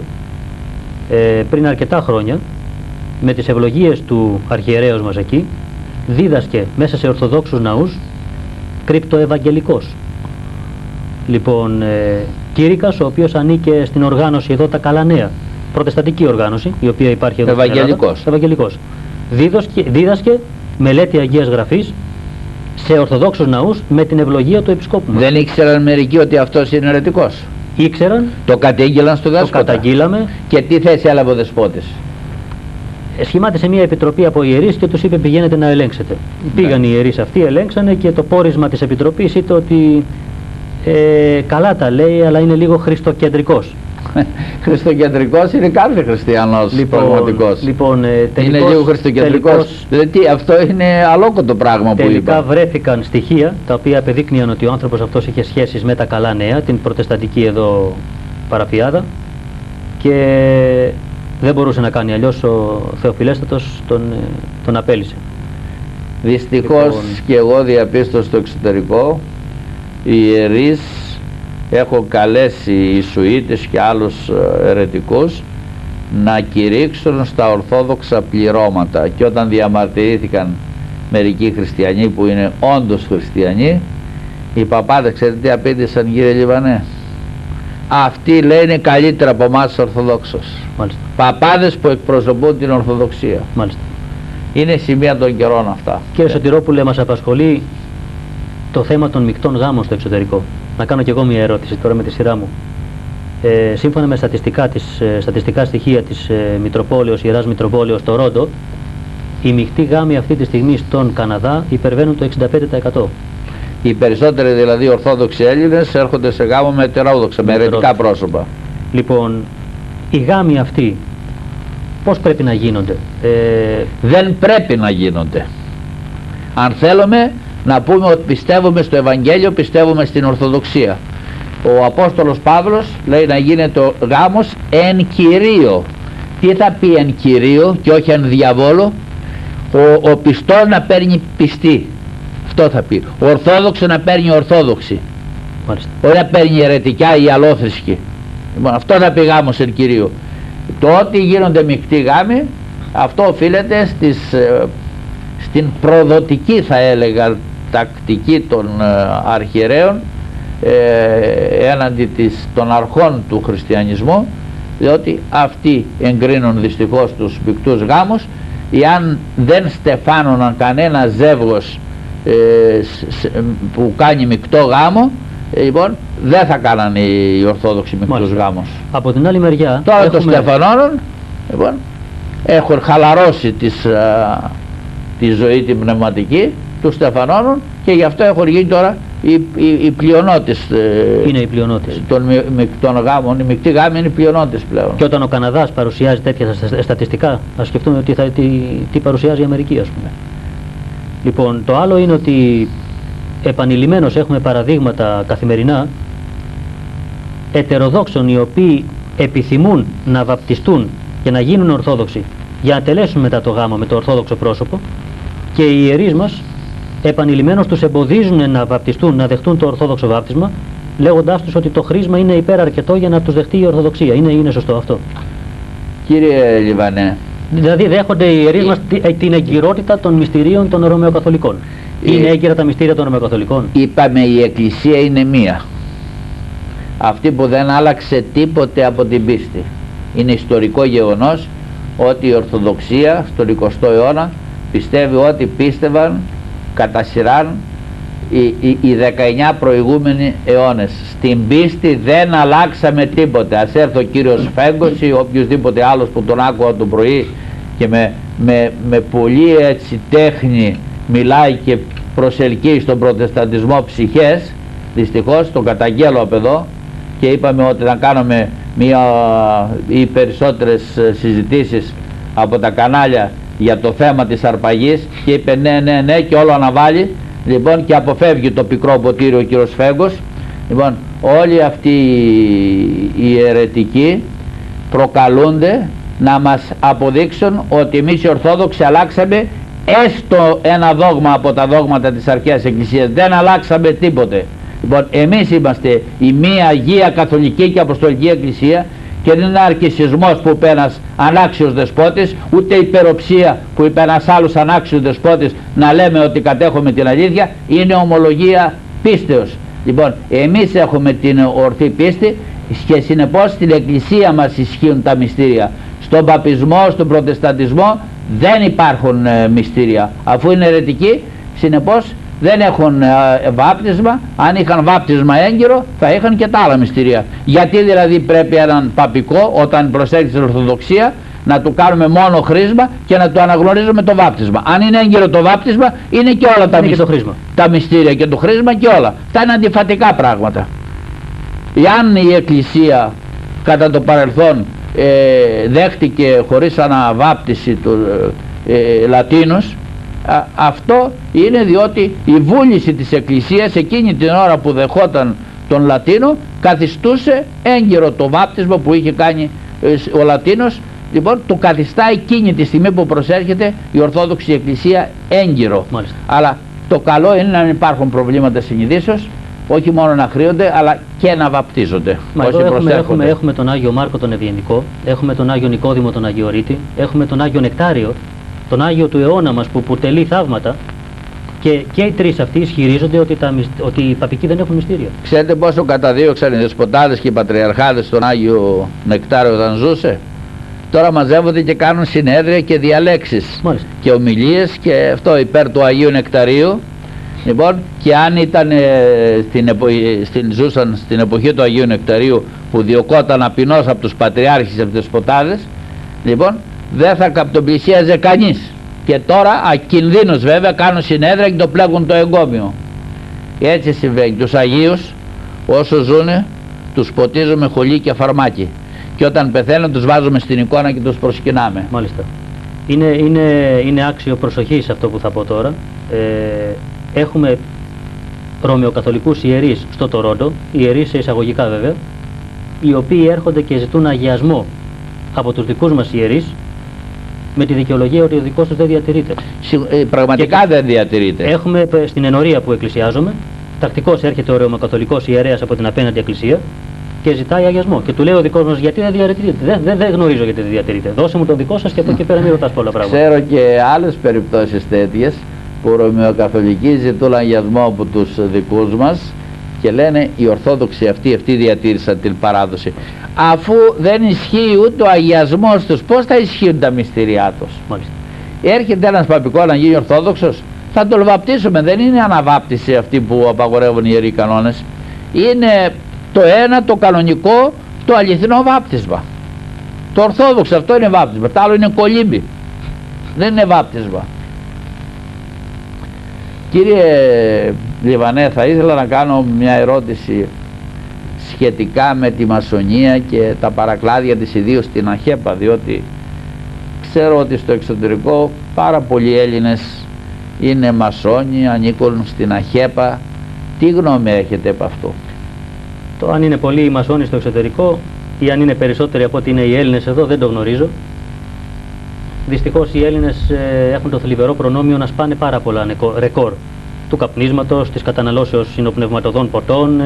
S2: Πριν αρκετά χρόνια, με τις ευλογίες του αρχιερέως μας εκεί, δίδασκε μέσα σε Ορθοδόξους ναούς κρυπτοευαγγελικός. Λοιπόν, κήρυκας, ο οποίος ανήκε στην οργάνωση εδώ τα Καλά Νέα, προτεσταντική οργάνωση, η οποία υπάρχει εδώ στην Ελλάδα. Ευαγγελικός. Δίδασκε μελέτη Αγίας Γραφής σε Ορθοδόξους ναούς με την ευλογία του Επισκόπου μας.
S1: Δεν ήξεραν μερικοί ότι αυτός είναι αιρετικός?
S2: Ήξεραν.
S1: Το κατήγγειλαν στο δέσποτα?
S2: Το καταγγείλαμε.
S1: Και τι θέση έλαβε ο δεσπότης?
S2: Σχημάτισε μια επιτροπή από ιερείς και τους είπε πηγαίνετε να ελέγξετε. Πήγαν οι ιερείς αυτοί, ελέγξανε και το πόρισμα της επιτροπής είπε ότι καλά τα λέει, αλλά είναι λίγο χριστοκεντρικός.
S1: Χριστοκεντρικός είναι κάθε χριστιανός, πραγματικός.
S2: Λοιπόν,
S1: είναι λίγο χριστοκεντρικός. Δηλαδή αυτό είναι αλόκοτο πράγμα που είπα.
S2: Τελικά βρέθηκαν στοιχεία τα οποία απεδείκνυαν ότι ο άνθρωπος αυτός είχε σχέσεις με τα Καλά Νέα, την προτεσταντική εδώ παραφιάδα, και δεν μπορούσε να κάνει αλλιώς. Ο Θεοφιλέστατος τον απέλησε.
S1: Δυστυχώς λοιπόν, και εγώ διαπίστωσα στο εξωτερικό οι ιερείς, έχω καλέσει Ιησουήτες και άλλους αιρετικούς να κηρύξουν στα ορθόδοξα πληρώματα, και όταν διαμαρτυρήθηκαν μερικοί χριστιανοί που είναι όντως χριστιανοί, οι παπάδες ξέρετε τι απήντησαν, κύριε Λιβανέ? Αυτοί, λέει, είναι καλύτερα από εμάς τους Ορθοδόξους.
S2: Μάλιστα.
S1: Παπάδες που εκπροσωπούν την Ορθοδοξία.
S2: Μάλιστα.
S1: Είναι σημεία των καιρών αυτά.
S2: Κύριε Σωτηρόπουλε, μας απασχολεί το θέμα των μεικτών γάμων στο εξωτερικό. Να κάνω κι εγώ μια ερώτηση τώρα με τη σειρά μου. Σύμφωνα με στατιστικά στοιχεία της Μητροπόλεως, Ιεράς Μητροπόλεως στο Ρόντο, οι μεικτοί γάμοι αυτή τη στιγμή στον Καναδά υπερβαίνουν το 65%.
S1: Οι περισσότεροι δηλαδή Ορθόδοξοι Έλληνες έρχονται σε γάμο με ετερόδοξα, με αιρετικά πρόσωπα.
S2: Λοιπόν, οι γάμοι αυτοί πώς πρέπει να γίνονται?
S1: Δεν πρέπει να γίνονται. Αν θέλουμε να πούμε ότι πιστεύουμε στο Ευαγγέλιο, πιστεύουμε στην Ορθοδοξία. Ο Απόστολος Παύλος λέει να γίνεται ο γάμος εν Κυρίω. Τι θα πει εν Κυρίω και όχι εν διαβόλο? Ο πιστός να παίρνει πιστή. Αυτό θα πει. Ο Ορθόδοξος να παίρνει Ορθόδοξη.
S2: Μάλιστα.
S1: Όχι να παίρνει αιρετικά ή αλόθρησκη. Λοιπόν, αυτό θα πει γάμος εν Κυρίω. Το ότι γίνονται μεικτοί γάμοι, αυτό οφείλεται στην προδοτική, θα έλεγα, τακτική των αρχιερέων έναντι των αρχών του χριστιανισμού, διότι αυτοί εγκρίνουν δυστυχώς τους μεικτούς γάμους. Εάν δεν στεφάνωναν κανένα ζεύγος που κάνει μεικτό γάμο, λοιπόν δεν θα κάνανε οι Ορθόδοξοι μεικτούς γάμους.
S2: Από την άλλη μεριά
S1: τώρα έχουμε... το στεφανώνουν, λοιπόν, έχουν χαλαρώσει τη ζωή την πνευματική, του στεφανώνουν, και γι' αυτό έχουν γίνει τώρα οι πλειονότητες.
S2: Είναι οι πλειονότητες
S1: των μεικτών γάμων. Οι μεικτοί γάμοι είναι οι πλειονότητες πλέον.
S2: Και όταν ο Καναδάς παρουσιάζει τέτοια στατιστικά, ας σκεφτούμε τι παρουσιάζει η Αμερική, ας πούμε. Λοιπόν, το άλλο είναι ότι επανειλημμένως έχουμε παραδείγματα καθημερινά ετεροδόξων οι οποίοι επιθυμούν να βαπτιστούν και να γίνουν Ορθόδοξοι για να τελέσουν μετά το γάμο με το Ορθόδοξο πρόσωπο, και οι ιερείς μας επανειλημμένως τους εμποδίζουν να βαπτιστούν, να δεχτούν το Ορθόδοξο βάπτισμα, λέγοντάς τους ότι το χρήσμα είναι υπεραρκετό για να τους δεχτεί η Ορθοδοξία. Είναι σωστό αυτό?
S1: Κύριε Λιβανέ,
S2: δηλαδή δέχονται οι ιερείς μας την εγκυρότητα των μυστηρίων των Ρωμαιοκαθολικών? Είναι έγκυρα τα μυστήρια των Ρωμαιοκαθολικών?
S1: Είπαμε, η Εκκλησία είναι μία, αυτή που δεν άλλαξε τίποτε από την πίστη. Είναι ιστορικό γεγονός ότι η Ορθοδοξία στον 20ο αιώνα πιστεύει ότι πίστευαν κατά σειράν οι 19 προηγούμενοι αιώνες. Στην πίστη δεν αλλάξαμε τίποτε. Ας έρθει ο κύριος Φέγκος ή οποιοδήποτε άλλος που τον άκουγα το πρωί και με πολύ έτσι τέχνη μιλάει και προσελκύει στον προτεσταντισμό ψυχές. Δυστυχώς τον καταγγέλω από εδώ, και είπαμε ότι να κάνουμε μία ή περισσότερες συζητήσεις από τα κανάλια για το θέμα της αρπαγής, και είπε ναι και όλο αναβάλει. Λοιπόν, και αποφεύγει το πικρό ποτήριο ο κύριος Φέγκος. Λοιπόν, όλοι αυτοί οι αιρετικοί προκαλούνται να μας αποδείξουν ότι εμείς οι Ορθόδοξοι αλλάξαμε έστω ένα δόγμα από τα δόγματα της αρχαίας Εκκλησίας. Δεν αλλάξαμε τίποτε. Λοιπόν, εμείς είμαστε η μία Αγία Καθολική και Αποστολική Εκκλησία, και δεν είναι αρκισισμός που είπε ένας ανάξιος δεσπότης, ούτε υπεροψία που είπε ένας άλλος ανάξιος δεσπότης να λέμε ότι κατέχουμε την αλήθεια. Είναι ομολογία πίστεως. Λοιπόν, εμείς έχουμε την ορθή πίστη και συνεπώς στην Εκκλησία μας ισχύουν τα μυστήρια. Στον παπισμό, στον προτεσταντισμό δεν υπάρχουν μυστήρια. Αφού είναι αιρετικοί, συνεπώς δεν έχουν βάπτισμα. Αν είχαν βάπτισμα έγκυρο θα είχαν και τα άλλα μυστήρια. Γιατί δηλαδή πρέπει έναν παπικό, όταν προσέχει στην Ορθοδοξία, να του κάνουμε μόνο χρήσμα και να του αναγνωρίζουμε το βάπτισμα? Αν είναι έγκυρο το βάπτισμα, είναι και όλα τα μυστήρια και το χρήσμα και όλα. Αυτά είναι αντιφατικά πράγματα. Εάν η Εκκλησία κατά το παρελθόν δέχτηκε χωρίς αναβάπτιση του Λατίνους, αυτό είναι διότι η βούληση της Εκκλησίας εκείνη την ώρα που δεχόταν τον Λατίνο καθιστούσε έγκυρο το βάπτισμα που είχε κάνει ο Λατίνος. Λοιπόν, το καθιστά εκείνη τη στιγμή που προσέρχεται η Ορθόδοξη Εκκλησία έγκυρο.
S2: Μάλιστα.
S1: Αλλά το καλό είναι να μην υπάρχουν προβλήματα συνειδήσεως, όχι μόνο να χρείονται αλλά και να βαπτίζονται.
S2: Έχουμε τον Άγιο Μάρκο τον Ευγενικό, έχουμε τον Άγιο Νικόδημο τον Αγιορείτη, έχουμε τον Άγιο Νεκτάριο, τον Άγιο του αιώνα μας που τελεί θαύματα, και οι τρεις αυτοί ισχυρίζονται ότι οι παπικοί δεν έχουν μυστήρια.
S1: Ξέρετε πόσο καταδίωξαν οι δεσποτάδες και οι πατριαρχάδες τον Άγιο Νεκτάριο όταν ζούσε? Τώρα μαζεύονται και κάνουν συνέδρια και διαλέξεις.
S2: Μάλιστα.
S1: Και ομιλίες και αυτό υπέρ του Αγίου Νεκταρίου. Λοιπόν, και αν ήταν ζούσαν στην εποχή του Αγίου Νεκταρίου που διωκόταν απεινώς από τους πατριάρχες και από τους δεσποτάδες, λοιπόν δεν θα καπτοπλησίαζε κανείς. Και τώρα ακινδύνως βέβαια κάνουν συνέδρια και το πλέγουν το εγκόμιο. Έτσι συμβαίνει. Τους Αγίους όσο ζουνε τους ποτίζουμε χολί και φαρμάκι, και όταν πεθαίνουν τους βάζουμε στην εικόνα και τους προσκυνάμε.
S2: Μάλιστα. Είναι άξιο προσοχής αυτό που θα πω τώρα. Έχουμε ρωμαιοκαθολικούς ιερείς στο Τορόντο, ιερείς σε εισαγωγικά βέβαια, οι οποίοι έρχονται και ζητούν αγιασμό από τους δικούς μας ιερείς, με τη δικαιολογία ότι ο δικός τους δεν διατηρείται.
S1: Πραγματικά δεν διατηρείται.
S2: Έχουμε στην ενορία που εκκλησιάζομαι, τακτικώς έρχεται ο ρωμαιοκαθολικός ιερέας από την απέναντι εκκλησία και ζητάει αγιασμό. Και του λέει ο δικός μας, γιατί δεν διατηρείται? Δεν γνωρίζω γιατί δεν διατηρείται. Δώσε μου τον δικό σας και από εκεί πέρα μην ρωτάς πολλά πράγματα.
S1: Ξέρω και άλλες περιπτώσεις τέτοιες που ρωμαιοκαθολικοί ζητούν αγιασμό από τους δικούς μας και λένε οι Ορθόδοξοι αυτοί διατήρησαν την παράδοση. Αφού δεν ισχύει ούτε ο αγιασμός τους, πώς θα ισχύουν τα μυστήριά τους?
S2: Μάλιστα.
S1: Έρχεται ένας παπικό να γίνει Ορθόδοξος, θα τον βαπτίσουμε. Δεν είναι αναβάπτιση αυτή που απαγορεύουν οι ιεροί κανόνες. Είναι το ένα, το κανονικό, το αληθινό βάπτισμα. Το Ορθόδοξο αυτό είναι βάπτισμα, το άλλο είναι κολύμπι. Δεν είναι βάπτισμα. Κύριε Λιβανέ, θα ήθελα να κάνω μια ερώτηση σχετικά με τη μασονία και τα παρακλάδια της, ιδίως στην ΑΧΕΠΑ, διότι ξέρω ότι στο εξωτερικό πάρα πολλοί Έλληνες είναι μασόνοι, ανήκουν στην ΑΧΕΠΑ. Τι γνώμη έχετε από αυτό?
S2: Το αν είναι πολλοί οι μασόνοι στο εξωτερικό ή αν είναι περισσότεροι από ότι είναι οι Έλληνες εδώ δεν το γνωρίζω. Δυστυχώς οι Έλληνες έχουν το θλιβερό προνόμιο να σπάνε πάρα πολλά ρεκόρ του καπνίσματος, της καταναλώσεως συνοπνευματωδών ποτών,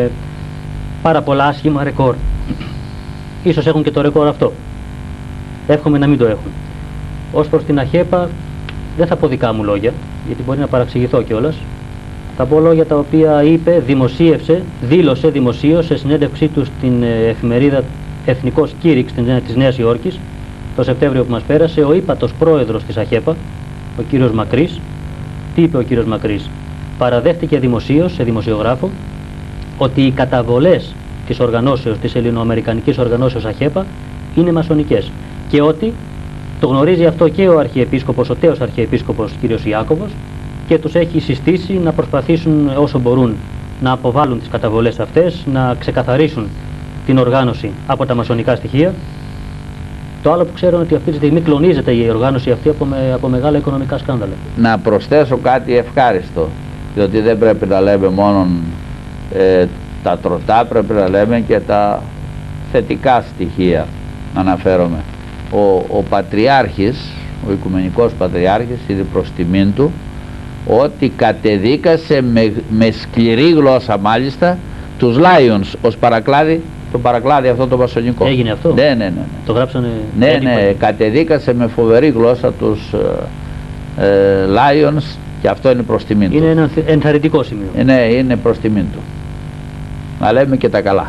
S2: πάρα πολλά άσχημα ρεκόρ. Ίσως έχουν και το ρεκόρ αυτό. Εύχομαι να μην το έχουν. Ως προς την ΑΧΕΠΑ δεν θα πω δικά μου λόγια, γιατί μπορεί να παραξηγηθώ κιόλας. Θα πω λόγια τα οποία είπε, δήλωσε δημοσίως σε συνέντευξή του στην εφημερίδα Εθνικός Κήρυξ της Νέας Υόρκης το Σεπτέμβριο που μας πέρασε, ο ύπατος πρόεδρος της ΑΧΕΠΑ, ο κύριος Μακρύς. Τι είπε ο κύριος Μακρύς? Παραδέχτηκε δημοσίως σε δημοσιογράφο ότι οι καταβολές της οργανώσεως, της ελληνοαμερικανικής οργανώσεως ΑΧΕΠΑ είναι μασονικές και ότι το γνωρίζει αυτό και ο Αρχιεπίσκοπος, ο τέος Αρχιεπίσκοπος κύριος Ιάκωβος, και τους έχει συστήσει να προσπαθήσουν όσο μπορούν να αποβάλουν τις καταβολές αυτές, να ξεκαθαρίσουν την οργάνωση από τα μασονικά στοιχεία. Το άλλο που ξέρω είναι ότι αυτή τη στιγμή κλονίζεται η οργάνωση αυτή από μεγάλα οικονομικά σκάνδαλα. Να προσθέσω κάτι ευχάριστο, διότι δεν πρέπει να λέμε μόνο τα τροτά, πρέπει να λέμε και τα θετικά στοιχεία. Αναφέρομαι. Ο Πατριάρχης, ο Οικουμενικός Πατριάρχης, είναι προς τιμήν του, ότι κατεδίκασε με σκληρή γλώσσα μάλιστα τους Lions ως παρακλάδι, το παρακλάδι αυτό το μασονικό. Έγινε αυτό?
S1: Ναι.
S2: Το γράψανε?
S1: Ναι, κατεδίκασε με φοβερή γλώσσα τους Lions, και αυτό είναι προς τιμήν του.
S2: Είναι ένα ενθαρρυντικό σημείο.
S1: Ναι, είναι προς τιμήν του. Να λέμε και τα καλά.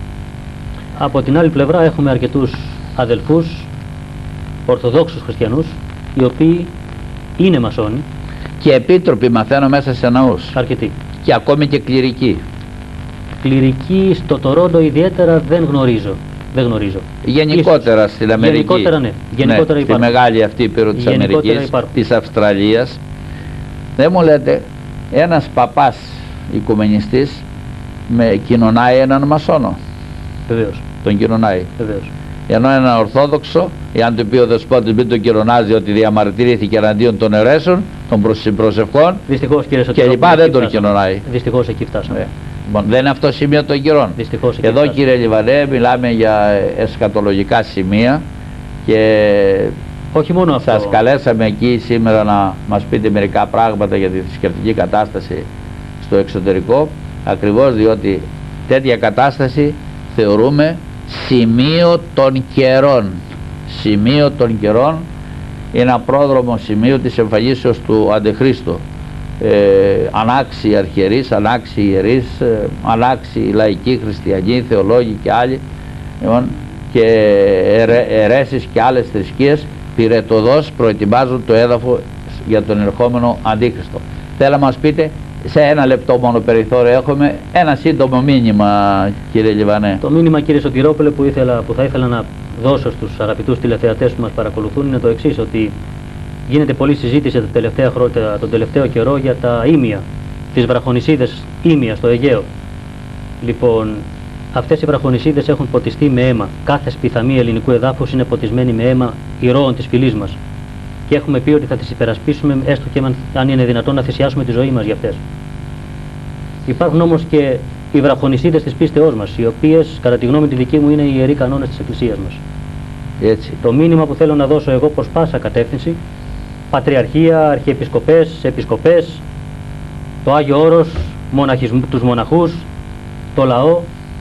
S2: Από την άλλη πλευρά έχουμε αρκετούς αδελφούς Ορθοδόξους χριστιανούς, οι οποίοι είναι μασόνοι.
S1: Και επίτροποι μαθαίνω μέσα σε ναούς.
S2: Αρκετοί.
S1: Και ακόμη και κληρικοί.
S2: Κληρικοί στο Τορόντο ιδιαίτερα δεν γνωρίζω.
S1: Γενικότερα στην Αμερική.
S2: Γενικότερα ναι. Γενικότερα
S1: ναι,
S2: υπάρχουν.
S1: Στη μεγάλη αυτή ήπειρο της Αμερικής, της Αυστραλίας. Δεν μου λέτε, ένας παπάς οικουμενιστής κοινωνάει έναν μασόνο?
S2: Βεβαίως.
S1: Τον κοινωνάει.
S2: Βεβαίως.
S1: Ενώ ένα Ορθόδοξο, εάν του πει ο δεσπότης μην τον κοινωνάζει ότι διαμαρτυρήθηκε εναντίον των αιρέσεων, των προσευχών και λοιπά, δεν τον κοινωνάει.
S2: Δυστυχώς εκεί φτάσαμε.
S1: Λοιπόν, δεν είναι αυτό σημείο των καιρών.
S2: Δυστυχώς εκεί
S1: εδώ
S2: φτάσαμε.
S1: Κύριε Λιβανέ, μιλάμε για εσκατολογικά σημεία και
S2: όχι μόνο αυτό.
S1: Σας καλέσαμε εκεί σήμερα να μας πείτε μερικά πράγματα για τη θρησκευτική κατάσταση στο εξωτερικό, ακριβώς διότι τέτοια κατάσταση θεωρούμε σημείο των καιρών. Σημείο των καιρών είναι ένα πρόδρομο σημείο της εμφανίσεως του Αντιχρίστου. Ανάξιοι αρχιερείς, ανάξιοι ιερείς, ανάξιοι λαϊκοί χριστιανοί, θεολόγοι και άλλοι, και αιρέσεις και άλλες θρησκείες πυρετοδός προετοιμάζουν το έδαφο για τον ερχόμενο Αντίχριστο. Θέλω να μας πείτε, σε ένα λεπτό μόνο περιθώριο έχουμε, ένα σύντομο μήνυμα, κύριε Λιβανέ. Το μήνυμα, κύριε Σωτηρόπουλε, που θα ήθελα να δώσω στους αγαπητούς τηλεθεατές που μας παρακολουθούν είναι το εξής, ότι γίνεται πολλή συζήτηση τον τελευταίο καιρό για τα ήμια, τις βραχονησίδες ήμια στο Αιγαίο. Λοιπόν, αυτές οι βραχονησίδες έχουν ποτιστεί με αίμα. Κάθε σπιθαμή ελληνικού εδάφους είναι ποτισμένη με αίμα ηρώων της φυλής μας. Και έχουμε πει ότι θα τις υπερασπίσουμε, έστω και αν είναι δυνατόν να θυσιάσουμε τη ζωή μας για αυτές. Υπάρχουν όμως και οι βραχονησίδες της πίστεώς μας, οι οποίες, κατά τη γνώμη τη δική μου, είναι οι ιεροί κανόνες της Εκκλησίας μας. Έτσι. Το μήνυμα που θέλω να δώσω εγώ προς πάσα κατεύθυνση, Πατριαρχία, Αρχιεπισκοπές, Επισκοπές, το Άγιο Όρος, τους μοναχούς, το λαό,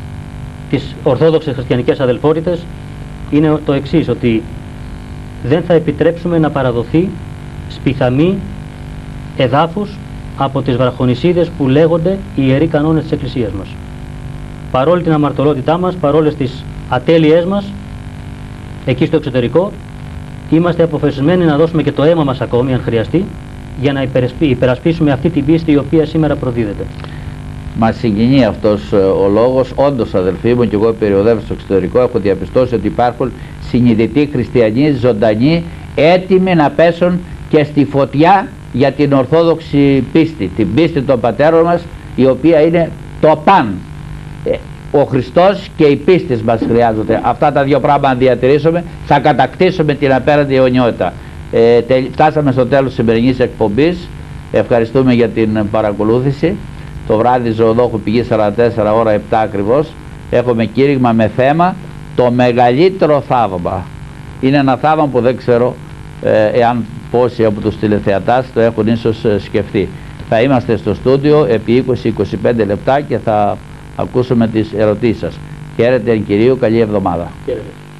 S1: τις Ορθόδοξες Χριστιανικές Αδελφότητες, είναι το εξής, ότι δεν θα επιτρέψουμε να παραδοθεί σπιθαμή εδάφους από τις βραχονησίδες που λέγονται οι ιεροί κανόνες της Εκκλησίας μας. Παρόλη την αμαρτωλότητά μας, παρόλες τις ατέλειές μας, εκεί στο εξωτερικό, είμαστε αποφασισμένοι να δώσουμε και το αίμα μας ακόμη, αν χρειαστεί, για να υπερασπίσουμε αυτή την πίστη η οποία σήμερα προδίδεται. Μας συγκινεί αυτός ο λόγος. Όντως, αδελφοί μου, και εγώ περιοδεύω στο εξωτερικό, έχω διαπιστώσει ότι υπάρχουν συνειδητοί χριστιανοί, ζωντανοί, έτοιμοι να πέσουν και στη φωτιά για την ορθόδοξη πίστη, την πίστη των πατέρων μας, η οποία είναι το παν. Ο Χριστός και η πίστη μας χρειάζονται. Αυτά τα δύο πράγματα αν διατηρήσουμε, θα κατακτήσουμε την απέραντη αιωνιότητα. Φτάσαμε στο τέλος της σημερινής εκπομπής. Ευχαριστούμε για την παρακολούθηση. Το βράδυ Ζωοδόχου Πηγή 44 ώρα 7 ακριβώς έχουμε κήρυγμα με θέμα το μεγαλύτερο θαύμα. Είναι ένα θαύμα που δεν ξέρω εάν πόσοι από τους τηλεθεατάς το έχουν ίσως σκεφτεί. Θα είμαστε στο στούντιο επί 20-25 λεπτά και θα ακούσουμε τις ερωτήσεις σας. Χαίρετε εν Κυρίου, καλή εβδομάδα. Χαίρετε.